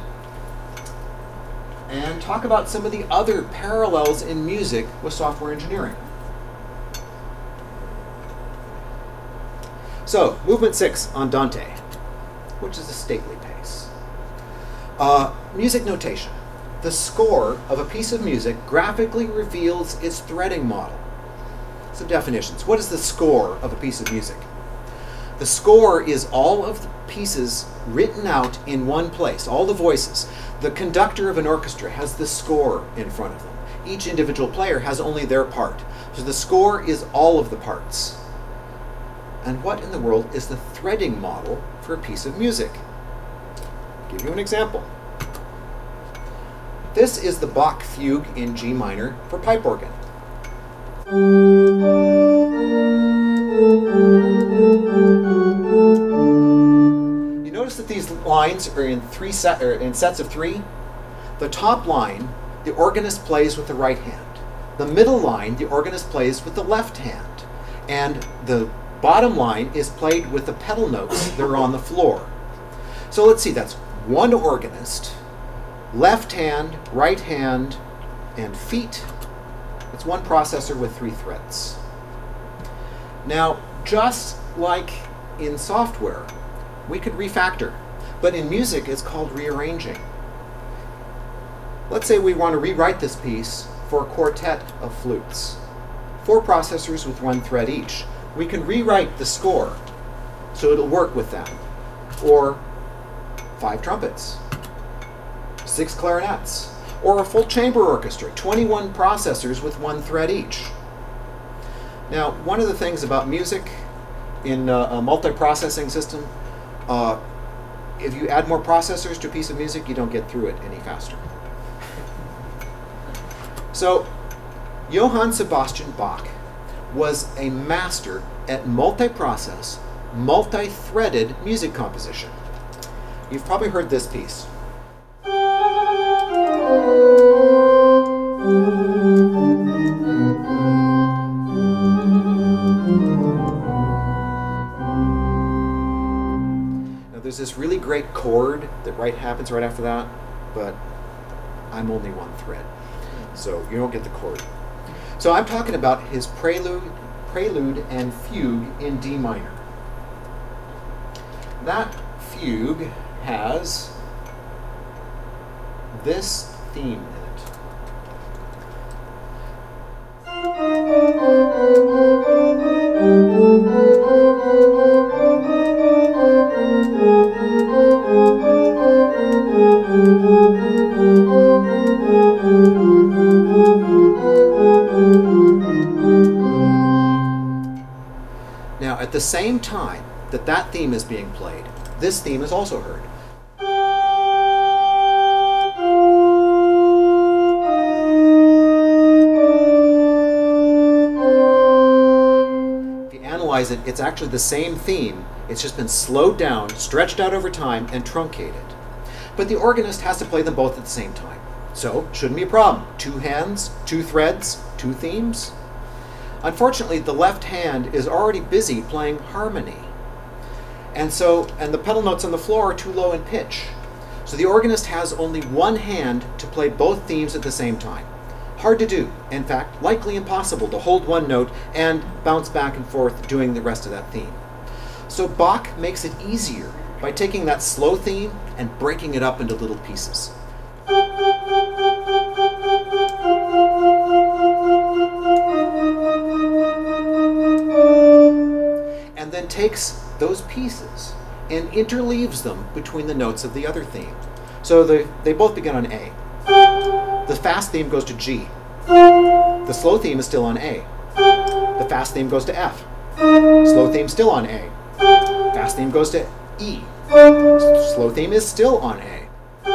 and talk about some of the other parallels in music with software engineering. So, movement six on Dante, which is a stately pace. Uh, music notation. The score of a piece of music graphically reveals its threading model. Some definitions. What is the score of a piece of music? The score is all of the pieces written out in one place, all the voices. The conductor of an orchestra has the score in front of them. Each individual player has only their part. So the score is all of the parts. And what in the world is the threading model for a piece of music? I'll give you an example. This is the Bach fugue in G minor for pipe organ. You notice that these lines are in three set or in sets of three. The top line, the organist plays with the right hand. The middle line, the organist plays with the left hand. And the bottom line is played with the pedal notes that are on the floor. So let's see, that's one organist, left hand, right hand, and feet. It's one processor with three threads. Now, just like in software, we could refactor, but in music it's called rearranging. Let's say we want to rewrite this piece for a quartet of flutes. Four processors with one thread each. We can rewrite the score so it'll work with them. Or five trumpets, six clarinets, or a full chamber orchestra, twenty-one processors with one thread each. Now, one of the things about music in a, a multi-processing system, uh, if you add more processors to a piece of music, you don't get through it any faster. So, Johann Sebastian Bach was a master at multi-process, multi-threaded music composition. You've probably heard this piece. Now there's this really great chord that right happens right after that, but I'm only one thread, so you don't get the chord. So I'm talking about his prelude, prelude and fugue in D minor. That fugue has this theme in it. Now, at the same time that that theme is being played, this theme is also heard. realize it, it's actually the same theme. It's just been slowed down, stretched out over time, and truncated. But the organist has to play them both at the same time. So, shouldn't be a problem. Two hands, two threads, two themes. Unfortunately, the left hand is already busy playing harmony. And so, and the pedal notes on the floor are too low in pitch. So the organist has only one hand to play both themes at the same time. Hard to do. In fact, likely impossible to hold one note and bounce back and forth doing the rest of that theme. So Bach makes it easier by taking that slow theme and breaking it up into little pieces. And then takes those pieces and interleaves them between the notes of the other theme. So they, they both begin on A. The fast theme goes to G. The slow theme is still on A. The fast theme goes to F. Slow theme still on A. Fast theme goes to E. Slow theme is still on A.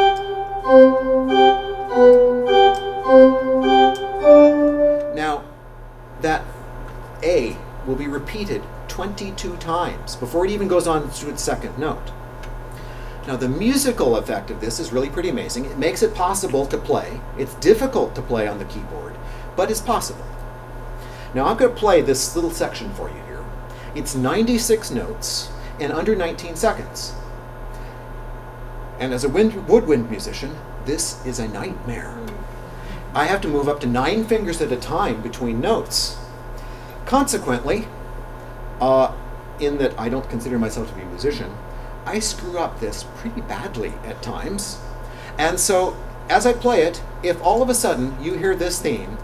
Now, that A will be repeated twenty-two times before it even goes on to its second note. Now the musical effect of this is really pretty amazing. It makes it possible to play. It's difficult to play on the keyboard, but it's possible. Now I'm going to play this little section for you here. It's ninety-six notes in under nineteen seconds. And as a wind, woodwind musician, this is a nightmare. I have to move up to nine fingers at a time between notes. Consequently, Uh, in that I don't consider myself to be a musician, I screw up this pretty badly at times. And so, as I play it, if all of a sudden you hear this theme,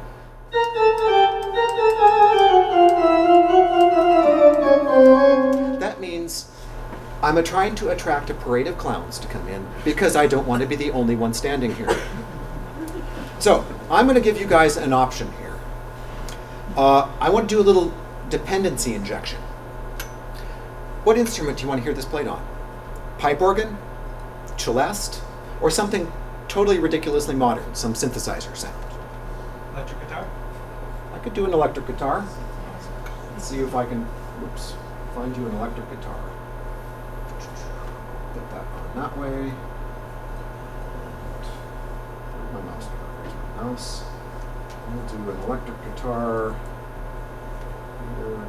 that means I'm trying to attract a parade of clowns to come in because I don't want to be the only one standing here. So, I'm going to give you guys an option here. Uh, I want to do a little dependency injection. What instrument do you want to hear this played on? Pipe organ, celeste, or something totally ridiculously modern, some synthesizer sound? Electric guitar? I could do an electric guitar. Let's see if I can, whoops, find you an electric guitar. Put that on that way. Where's my mouse? Where's my mouse? We'll do an electric guitar. Here.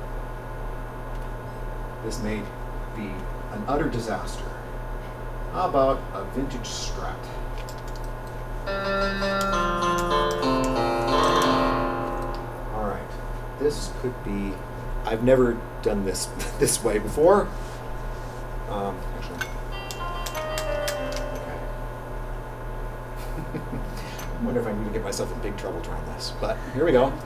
This may be an utter disaster. How about a vintage Strat? All right, this could be. I've never done this this way before. Um, actually, okay. I wonder if I'm going to get myself in big trouble trying this, but here we go.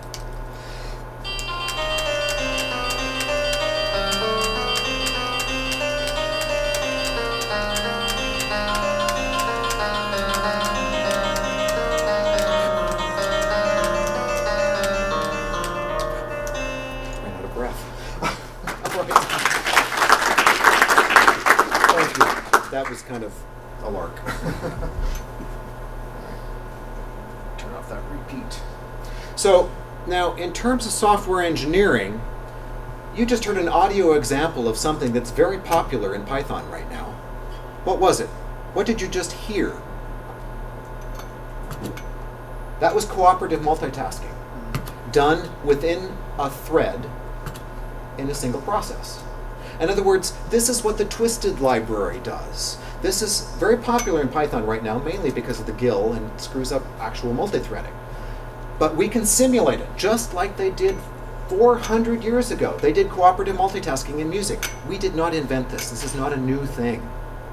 That was kind of a lark. Turn off that repeat. So now, in terms of software engineering, you just heard an audio example of something that's very popular in Python right now. What was it? What did you just hear? That was cooperative multitasking, done within a thread in a single process. In other words, this is what the twisted library does. This is very popular in Python right now, mainly because of the G I L and it screws up actual multithreading. But we can simulate it, just like they did four hundred years ago. They did cooperative multitasking in music. We did not invent this. This is not a new thing.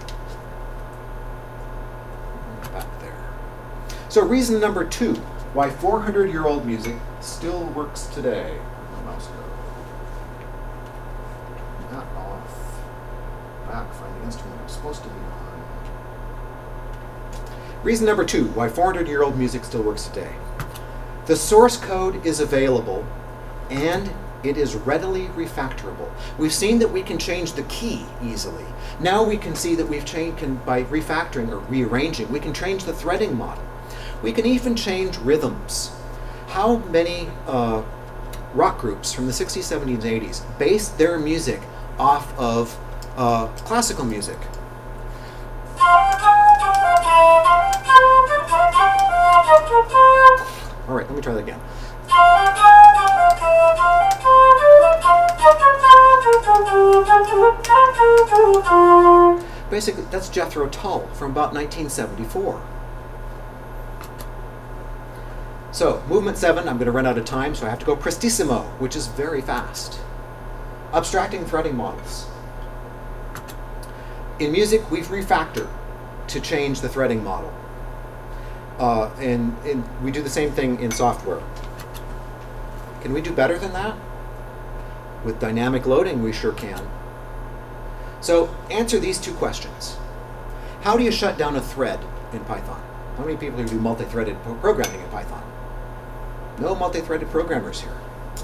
Back there. So reason number two, why four hundred year old music still works today. Where'd my mouse go? Not off. Back, find the instrument I'm supposed to be on. Reason number two, why four hundred year old music still works today. The source code is available and it is readily refactorable. We've seen that we can change the key easily. Now we can see that we've changed, can, by refactoring or rearranging, we can change the threading model. We can even change rhythms. How many uh, rock groups from the sixties, seventies, and eighties based their music off of uh, classical music. All right, let me try that again. Basically, that's Jethro Tull from about nineteen seventy-four. So, movement seven, I'm going to run out of time, so I have to go prestissimo, which is very fast. Abstracting threading models. In music, we've refactored to change the threading model. Uh, and, and we do the same thing in software. Can we do better than that? With dynamic loading, we sure can. So answer these two questions. How do you shut down a thread in Python? How many people here do multi-threaded pro programming in Python? No multi-threaded programmers here.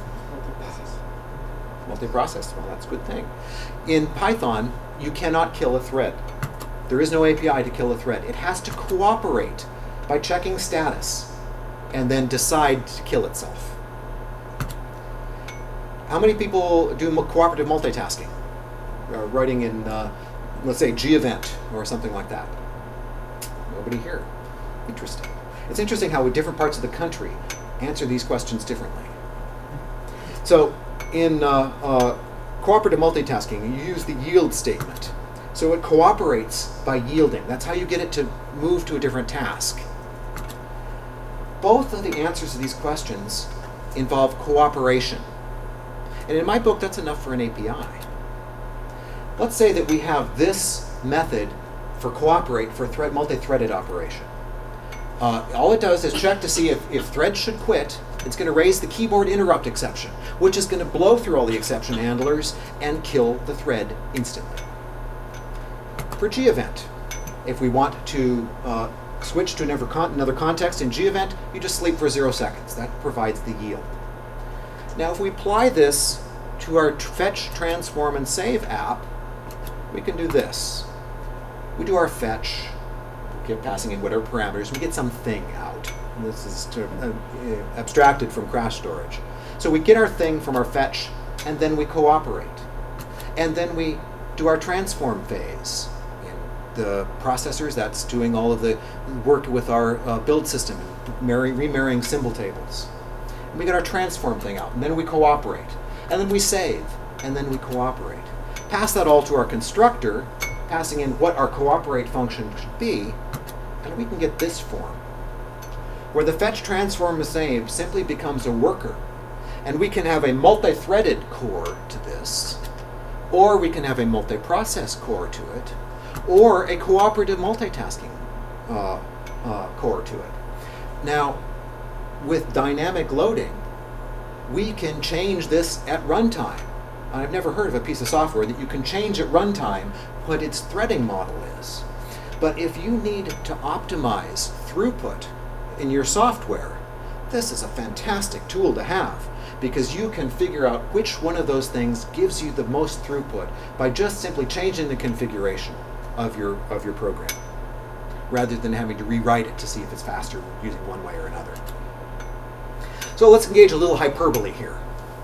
Multi-process, well, that's a good thing. In Python, you cannot kill a thread. There is no A P I to kill a thread. It has to cooperate by checking status and then decide to kill itself. How many people do cooperative multitasking? Uh, writing in, uh, let's say, G-event or something like that? Nobody here. Interesting. It's interesting how different parts of the country answer these questions differently. So in uh, uh, cooperative multitasking, you use the yield statement. So it cooperates by yielding. That's how you get it to move to a different task. Both of the answers to these questions involve cooperation. And in my book, that's enough for an A P I. Let's say that we have this method for cooperate for thread, multi-threaded operation. Uh, all it does is check to see if, if thread should quit. It's going to raise the keyboard interrupt exception, which is going to blow through all the exception handlers and kill the thread instantly. For G-event, if we want to uh, switch to another, con another context in G-event, you just sleep for zero seconds. That provides the yield. Now, if we apply this to our fetch, transform, and save app, we can do this. We do our fetch, we keep passing in whatever parameters, we get something out. And this is to, uh, abstracted from crash storage. So we get our thing from our fetch, and then we cooperate. And then we do our transform phase. In the processors, that's doing all of the work with our uh, build system, and remarrying symbol tables. And we get our transform thing out, and then we cooperate. And then we save, and then we cooperate. Pass that all to our constructor, passing in what our cooperate function should be, and we can get this form, where the fetch, transform, and save simply becomes a worker. And we can have a multi-threaded core to this, or we can have a multi-process core to it, or a cooperative multitasking uh, uh, core to it. Now, with dynamic loading, we can change this at runtime. I've never heard of a piece of software that you can change at runtime what its threading model is. But if you need to optimize throughput in your software, this is a fantastic tool to have, because you can figure out which one of those things gives you the most throughput by just simply changing the configuration of your, of your program, rather than having to rewrite it to see if it's faster using one way or another. So let's engage a little hyperbole here.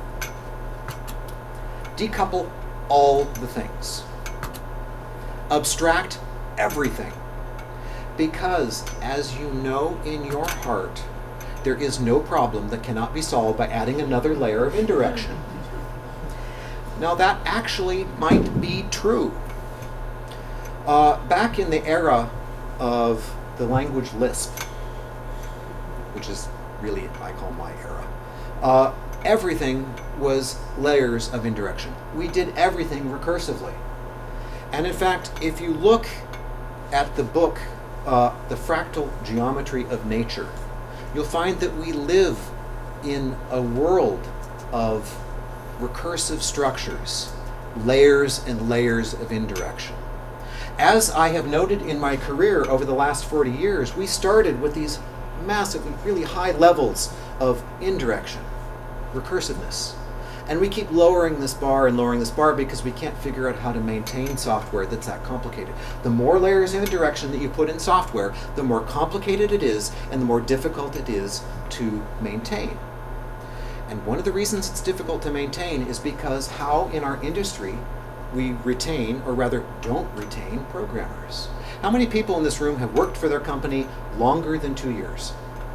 Decouple all the things. Abstract everything. Because, as you know in your heart, there is no problem that cannot be solved by adding another layer of indirection. Now that actually might be true. Uh, back in the era of the language Lisp, which is really, I call my era, uh, everything was layers of indirection. We did everything recursively. And in fact, if you look at the book, uh, The Fractal Geometry of Nature, you'll find that we live in a world of recursive structures, layers and layers of indirection. As I have noted in my career over the last forty years, we started with these massively, really high levels of indirection, recursiveness. And we keep lowering this bar and lowering this bar because we can't figure out how to maintain software that's that complicated. The more layers of indirection that you put in software, the more complicated it is and the more difficult it is to maintain. And one of the reasons it's difficult to maintain is because how in our industry we retain, or rather don't retain, programmers. How many people in this room have worked for their company longer than two years?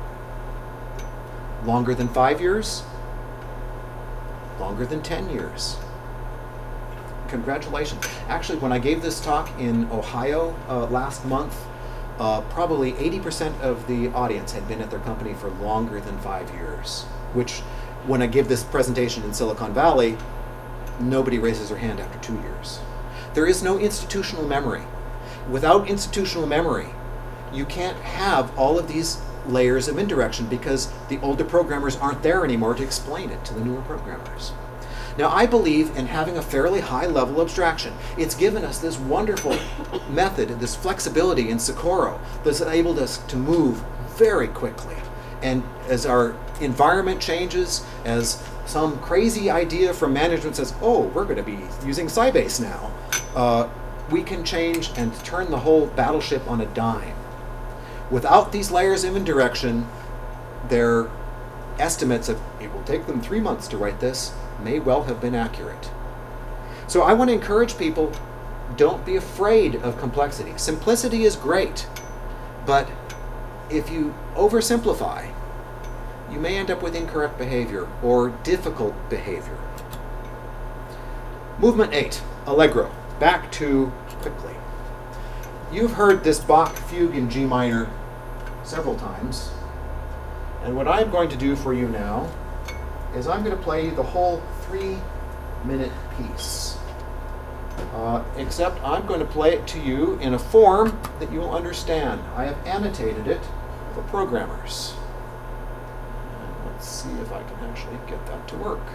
Longer than five years? Longer than ten years? Congratulations. Actually, when I gave this talk in Ohio uh, last month, uh, probably eighty percent of the audience had been at their company for longer than five years, which when I give this presentation in Silicon Valley, nobody raises their hand after two years. There is no institutional memory. Without institutional memory, you can't have all of these layers of indirection because the older programmers aren't there anymore to explain it to the newer programmers. Now, I believe in having a fairly high level abstraction. It's given us this wonderful method, this flexibility in Socorro that's enabled us to move very quickly. And as our environment changes, as some crazy idea from management says, oh, we're going to be using Sybase now, uh, we can change and turn the whole battleship on a dime. Without these layers of indirection, their estimates of it will take them three months to write this may well have been accurate. So I want to encourage people, don't be afraid of complexity. Simplicity is great, but if you oversimplify, you may end up with incorrect behavior or difficult behavior. Movement eight, Allegro. Back to quickly. You've heard this Bach fugue in G minor several times, and what I'm going to do for you now is I'm going to play the whole three-minute piece. Uh, except I'm going to play it to you in a form that you will understand. I have annotated it for programmers. And let's see if I can actually get that to work.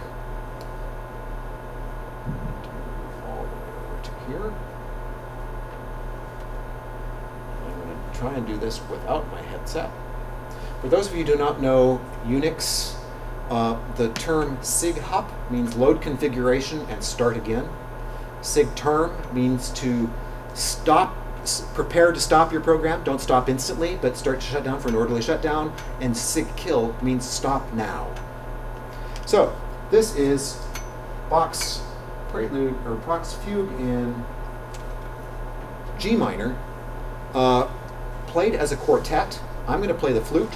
All the way over to here. I'm going to try and do this without my headset. For those of you who do not know Unix, uh, the term sig-hup means load configuration and start again. Sig-term means to stop, prepare to stop your program. Don't stop instantly, but start to shut down for an orderly shutdown. And sig-kill means stop now. So this is Bach's prelude or Bach's fugue in G minor, uh, played as a quartet. I'm going to play the flute,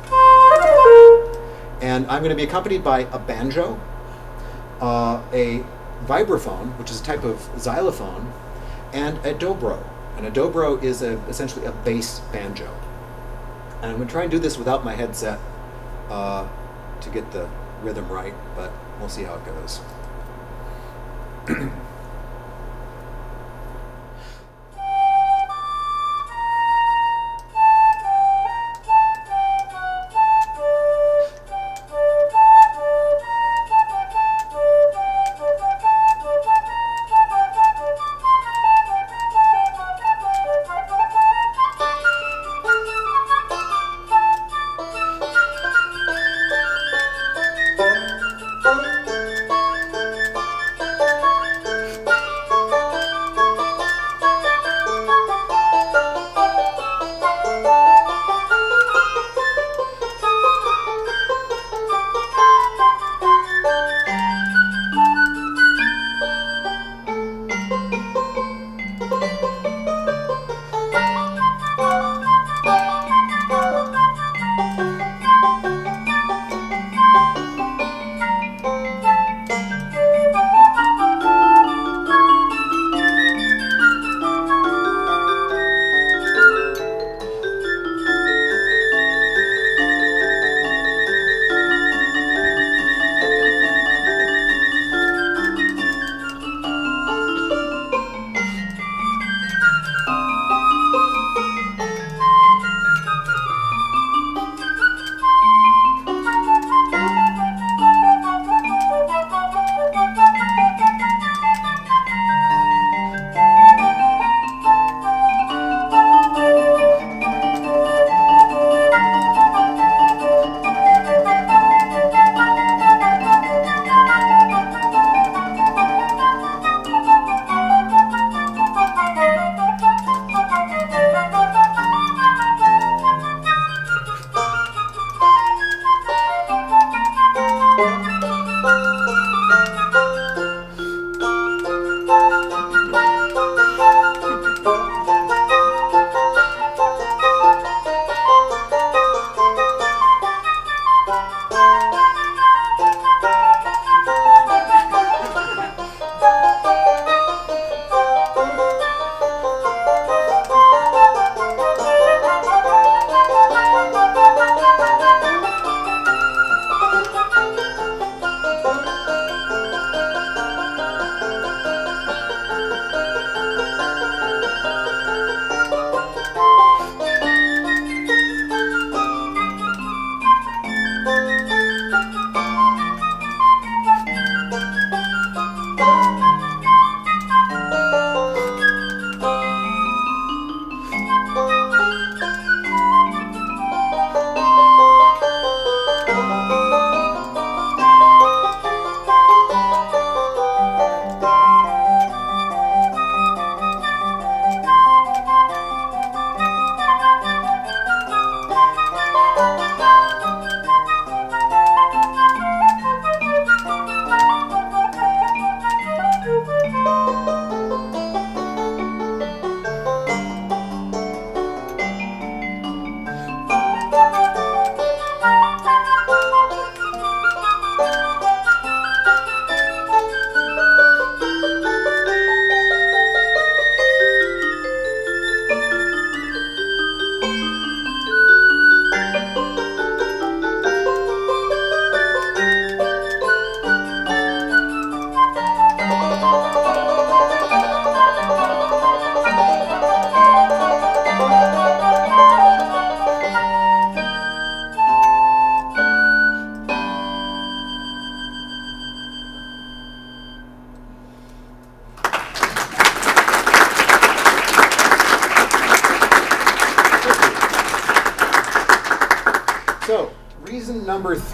and I'm going to be accompanied by a banjo, uh, a vibraphone, which is a type of xylophone, and a dobro. And a dobro is a, essentially a bass banjo. And I'm going to try and do this without my headset uh, to get the rhythm right, but we'll see how it goes.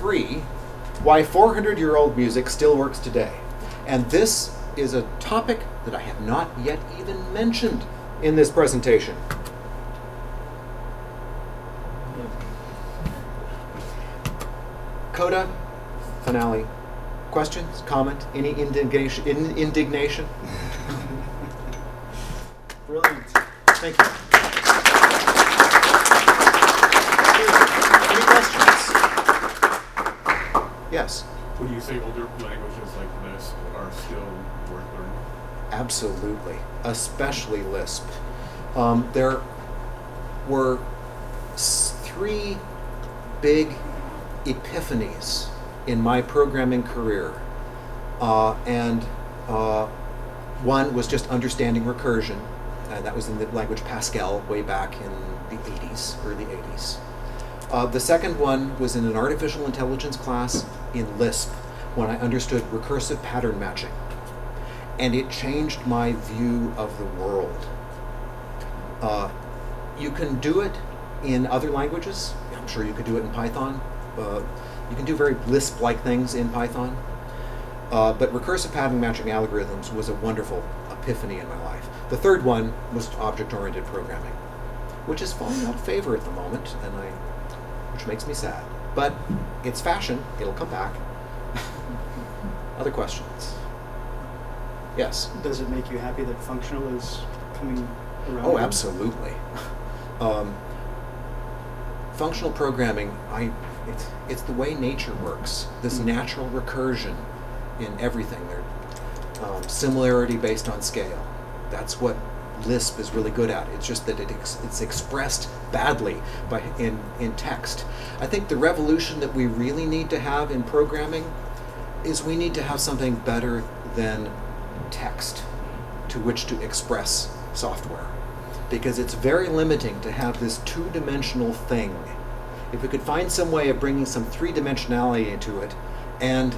three, why four hundred year old music still works today. And this is a topic that I have not yet even mentioned in this presentation. Coda, finale. Questions, comment, any indignation? In, indignation? Brilliant. Thank you. Any questions? Yes. Would you say older languages like Lisp are still worth learning? Absolutely, especially Lisp. Um, there were s- three big epiphanies in my programming career, uh, and uh, one was just understanding recursion, and that was in the language Pascal way back in the eighties, early eighties. Uh, the second one was in an artificial intelligence class in Lisp, when I understood recursive pattern matching. And it changed my view of the world. Uh, you can do it in other languages. I'm sure you could do it in Python. Uh, you can do very Lisp-like things in Python. Uh, but recursive pattern matching algorithms was a wonderful epiphany in my life. The third one was object-oriented programming, which is falling out of favor at the moment, and I, which makes me sad. But it's fashion. It'll come back. Other questions? Yes. Does it make you happy that functional is coming around? Oh, absolutely. um, functional programming, I, it's, it's the way nature works. This Mm. natural recursion in everything. There, um, similarity based on scale. That's what Lisp is really good at. It's just that it ex it's expressed badly by in in text. I think the revolution that we really need to have in programming is we need to have something better than text to which to express software, because it's very limiting to have this two-dimensional thing. If we could find some way of bringing some three-dimensionality into it, and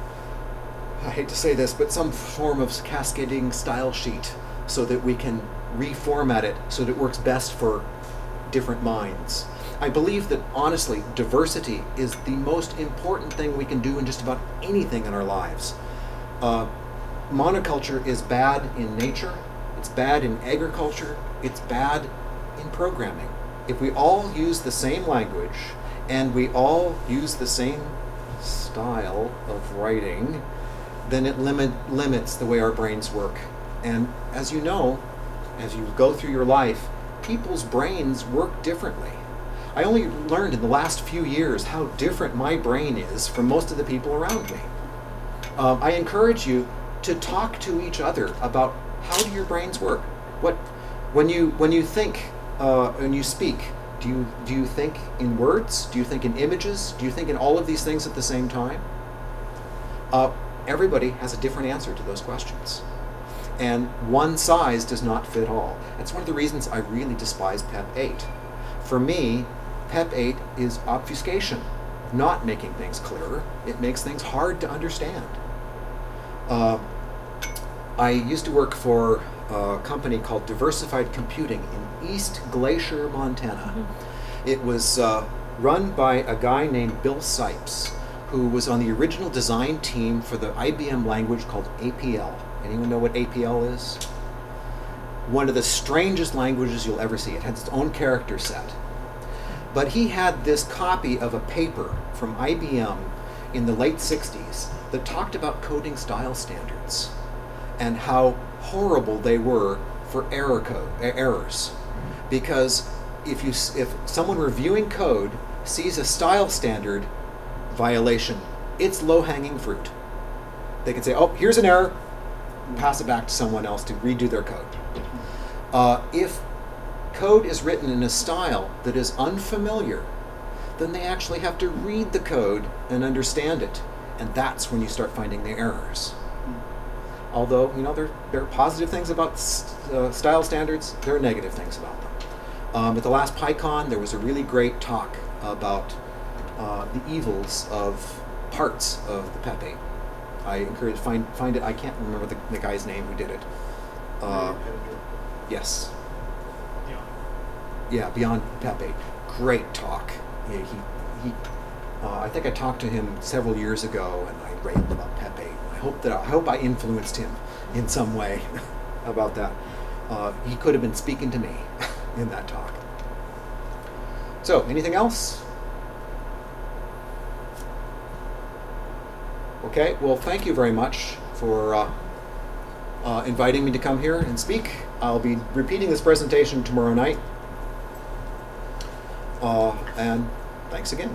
I hate to say this, but some form of cascading style sheet so that we can reformat it so that it works best for different minds. I believe that, honestly, diversity is the most important thing we can do in just about anything in our lives. Uh, monoculture is bad in nature, it's bad in agriculture, it's bad in programming. If we all use the same language and we all use the same style of writing, then it limit, limits the way our brains work. And as you know, as you go through your life, people's brains work differently. I only learned in the last few years how different my brain is from most of the people around me. Um, I encourage you to talk to each other about how do your brains work. What, when you when you think uh, and you speak, do you do you think in words? Do you think in images? Do you think in all of these things at the same time? Uh, everybody has a different answer to those questions. And one size does not fit all. That's one of the reasons I really despise P E P eight. For me, P E P eight is obfuscation, not making things clearer. It makes things hard to understand. Uh, I used to work for a company called Diversified Computing in East Glacier, Montana. Mm-hmm. It was uh, run by a guy named Bill Sipes, who was on the original design team for the I B M language called A P L. Anyone know what A P L is? One of the strangest languages you'll ever see. It has its own character set. But he had this copy of a paper from I B M in the late sixties that talked about coding style standards and how horrible they were for error code, errors. Because if, you, if someone reviewing code sees a style standard violation, it's low-hanging fruit. They can say, oh, here's an error, pass it back to someone else to redo their code. Uh, if code is written in a style that is unfamiliar, then they actually have to read the code and understand it. And that's when you start finding the errors. Although, you know, there, there are positive things about uh, style standards, there are negative things about them. Um, at the last PyCon, there was a really great talk about uh, the evils of parts of the P E P eight. I encourage find find it. I can't remember the, the guy's name who did it. Uh, yes. Yeah. Yeah, Beyond P E P eight. Great talk. Yeah, he he Uh, I think I talked to him several years ago, and I raved about PuPPy. I hope that I hope I influenced him in some way about that. Uh, he could have been speaking to me in that talk. So, anything else? Okay. Well, thank you very much for uh, uh, inviting me to come here and speak. I'll be repeating this presentation tomorrow night. Uh, and thanks again.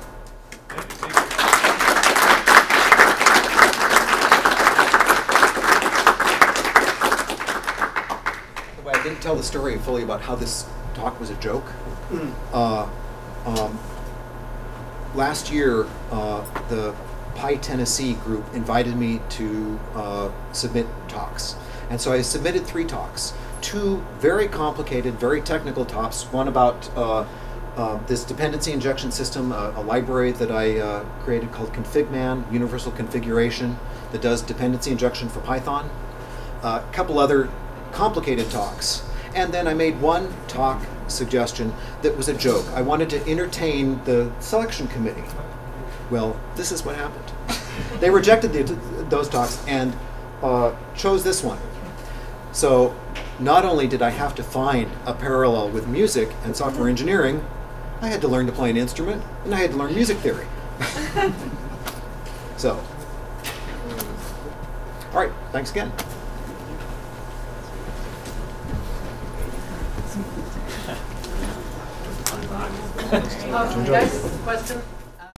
I didn't tell the story fully about how this talk was a joke. Mm. Uh, um, last year, uh, the Pi Tennessee group invited me to uh, submit talks. And so I submitted three talks. Two very complicated, very technical talks. One about uh, uh, this dependency injection system, a, a library that I uh, created called ConfigMan, Universal Configuration, that does dependency injection for Python. Uh, a couple other complicated talks. And then I made one talk suggestion that was a joke. I wanted to entertain the selection committee. Well, this is what happened. They rejected the, those talks and uh, chose this one. So not only did I have to find a parallel with music and software engineering, I had to learn to play an instrument, and I had to learn music theory. So, all right, thanks again. Uh, guys, question?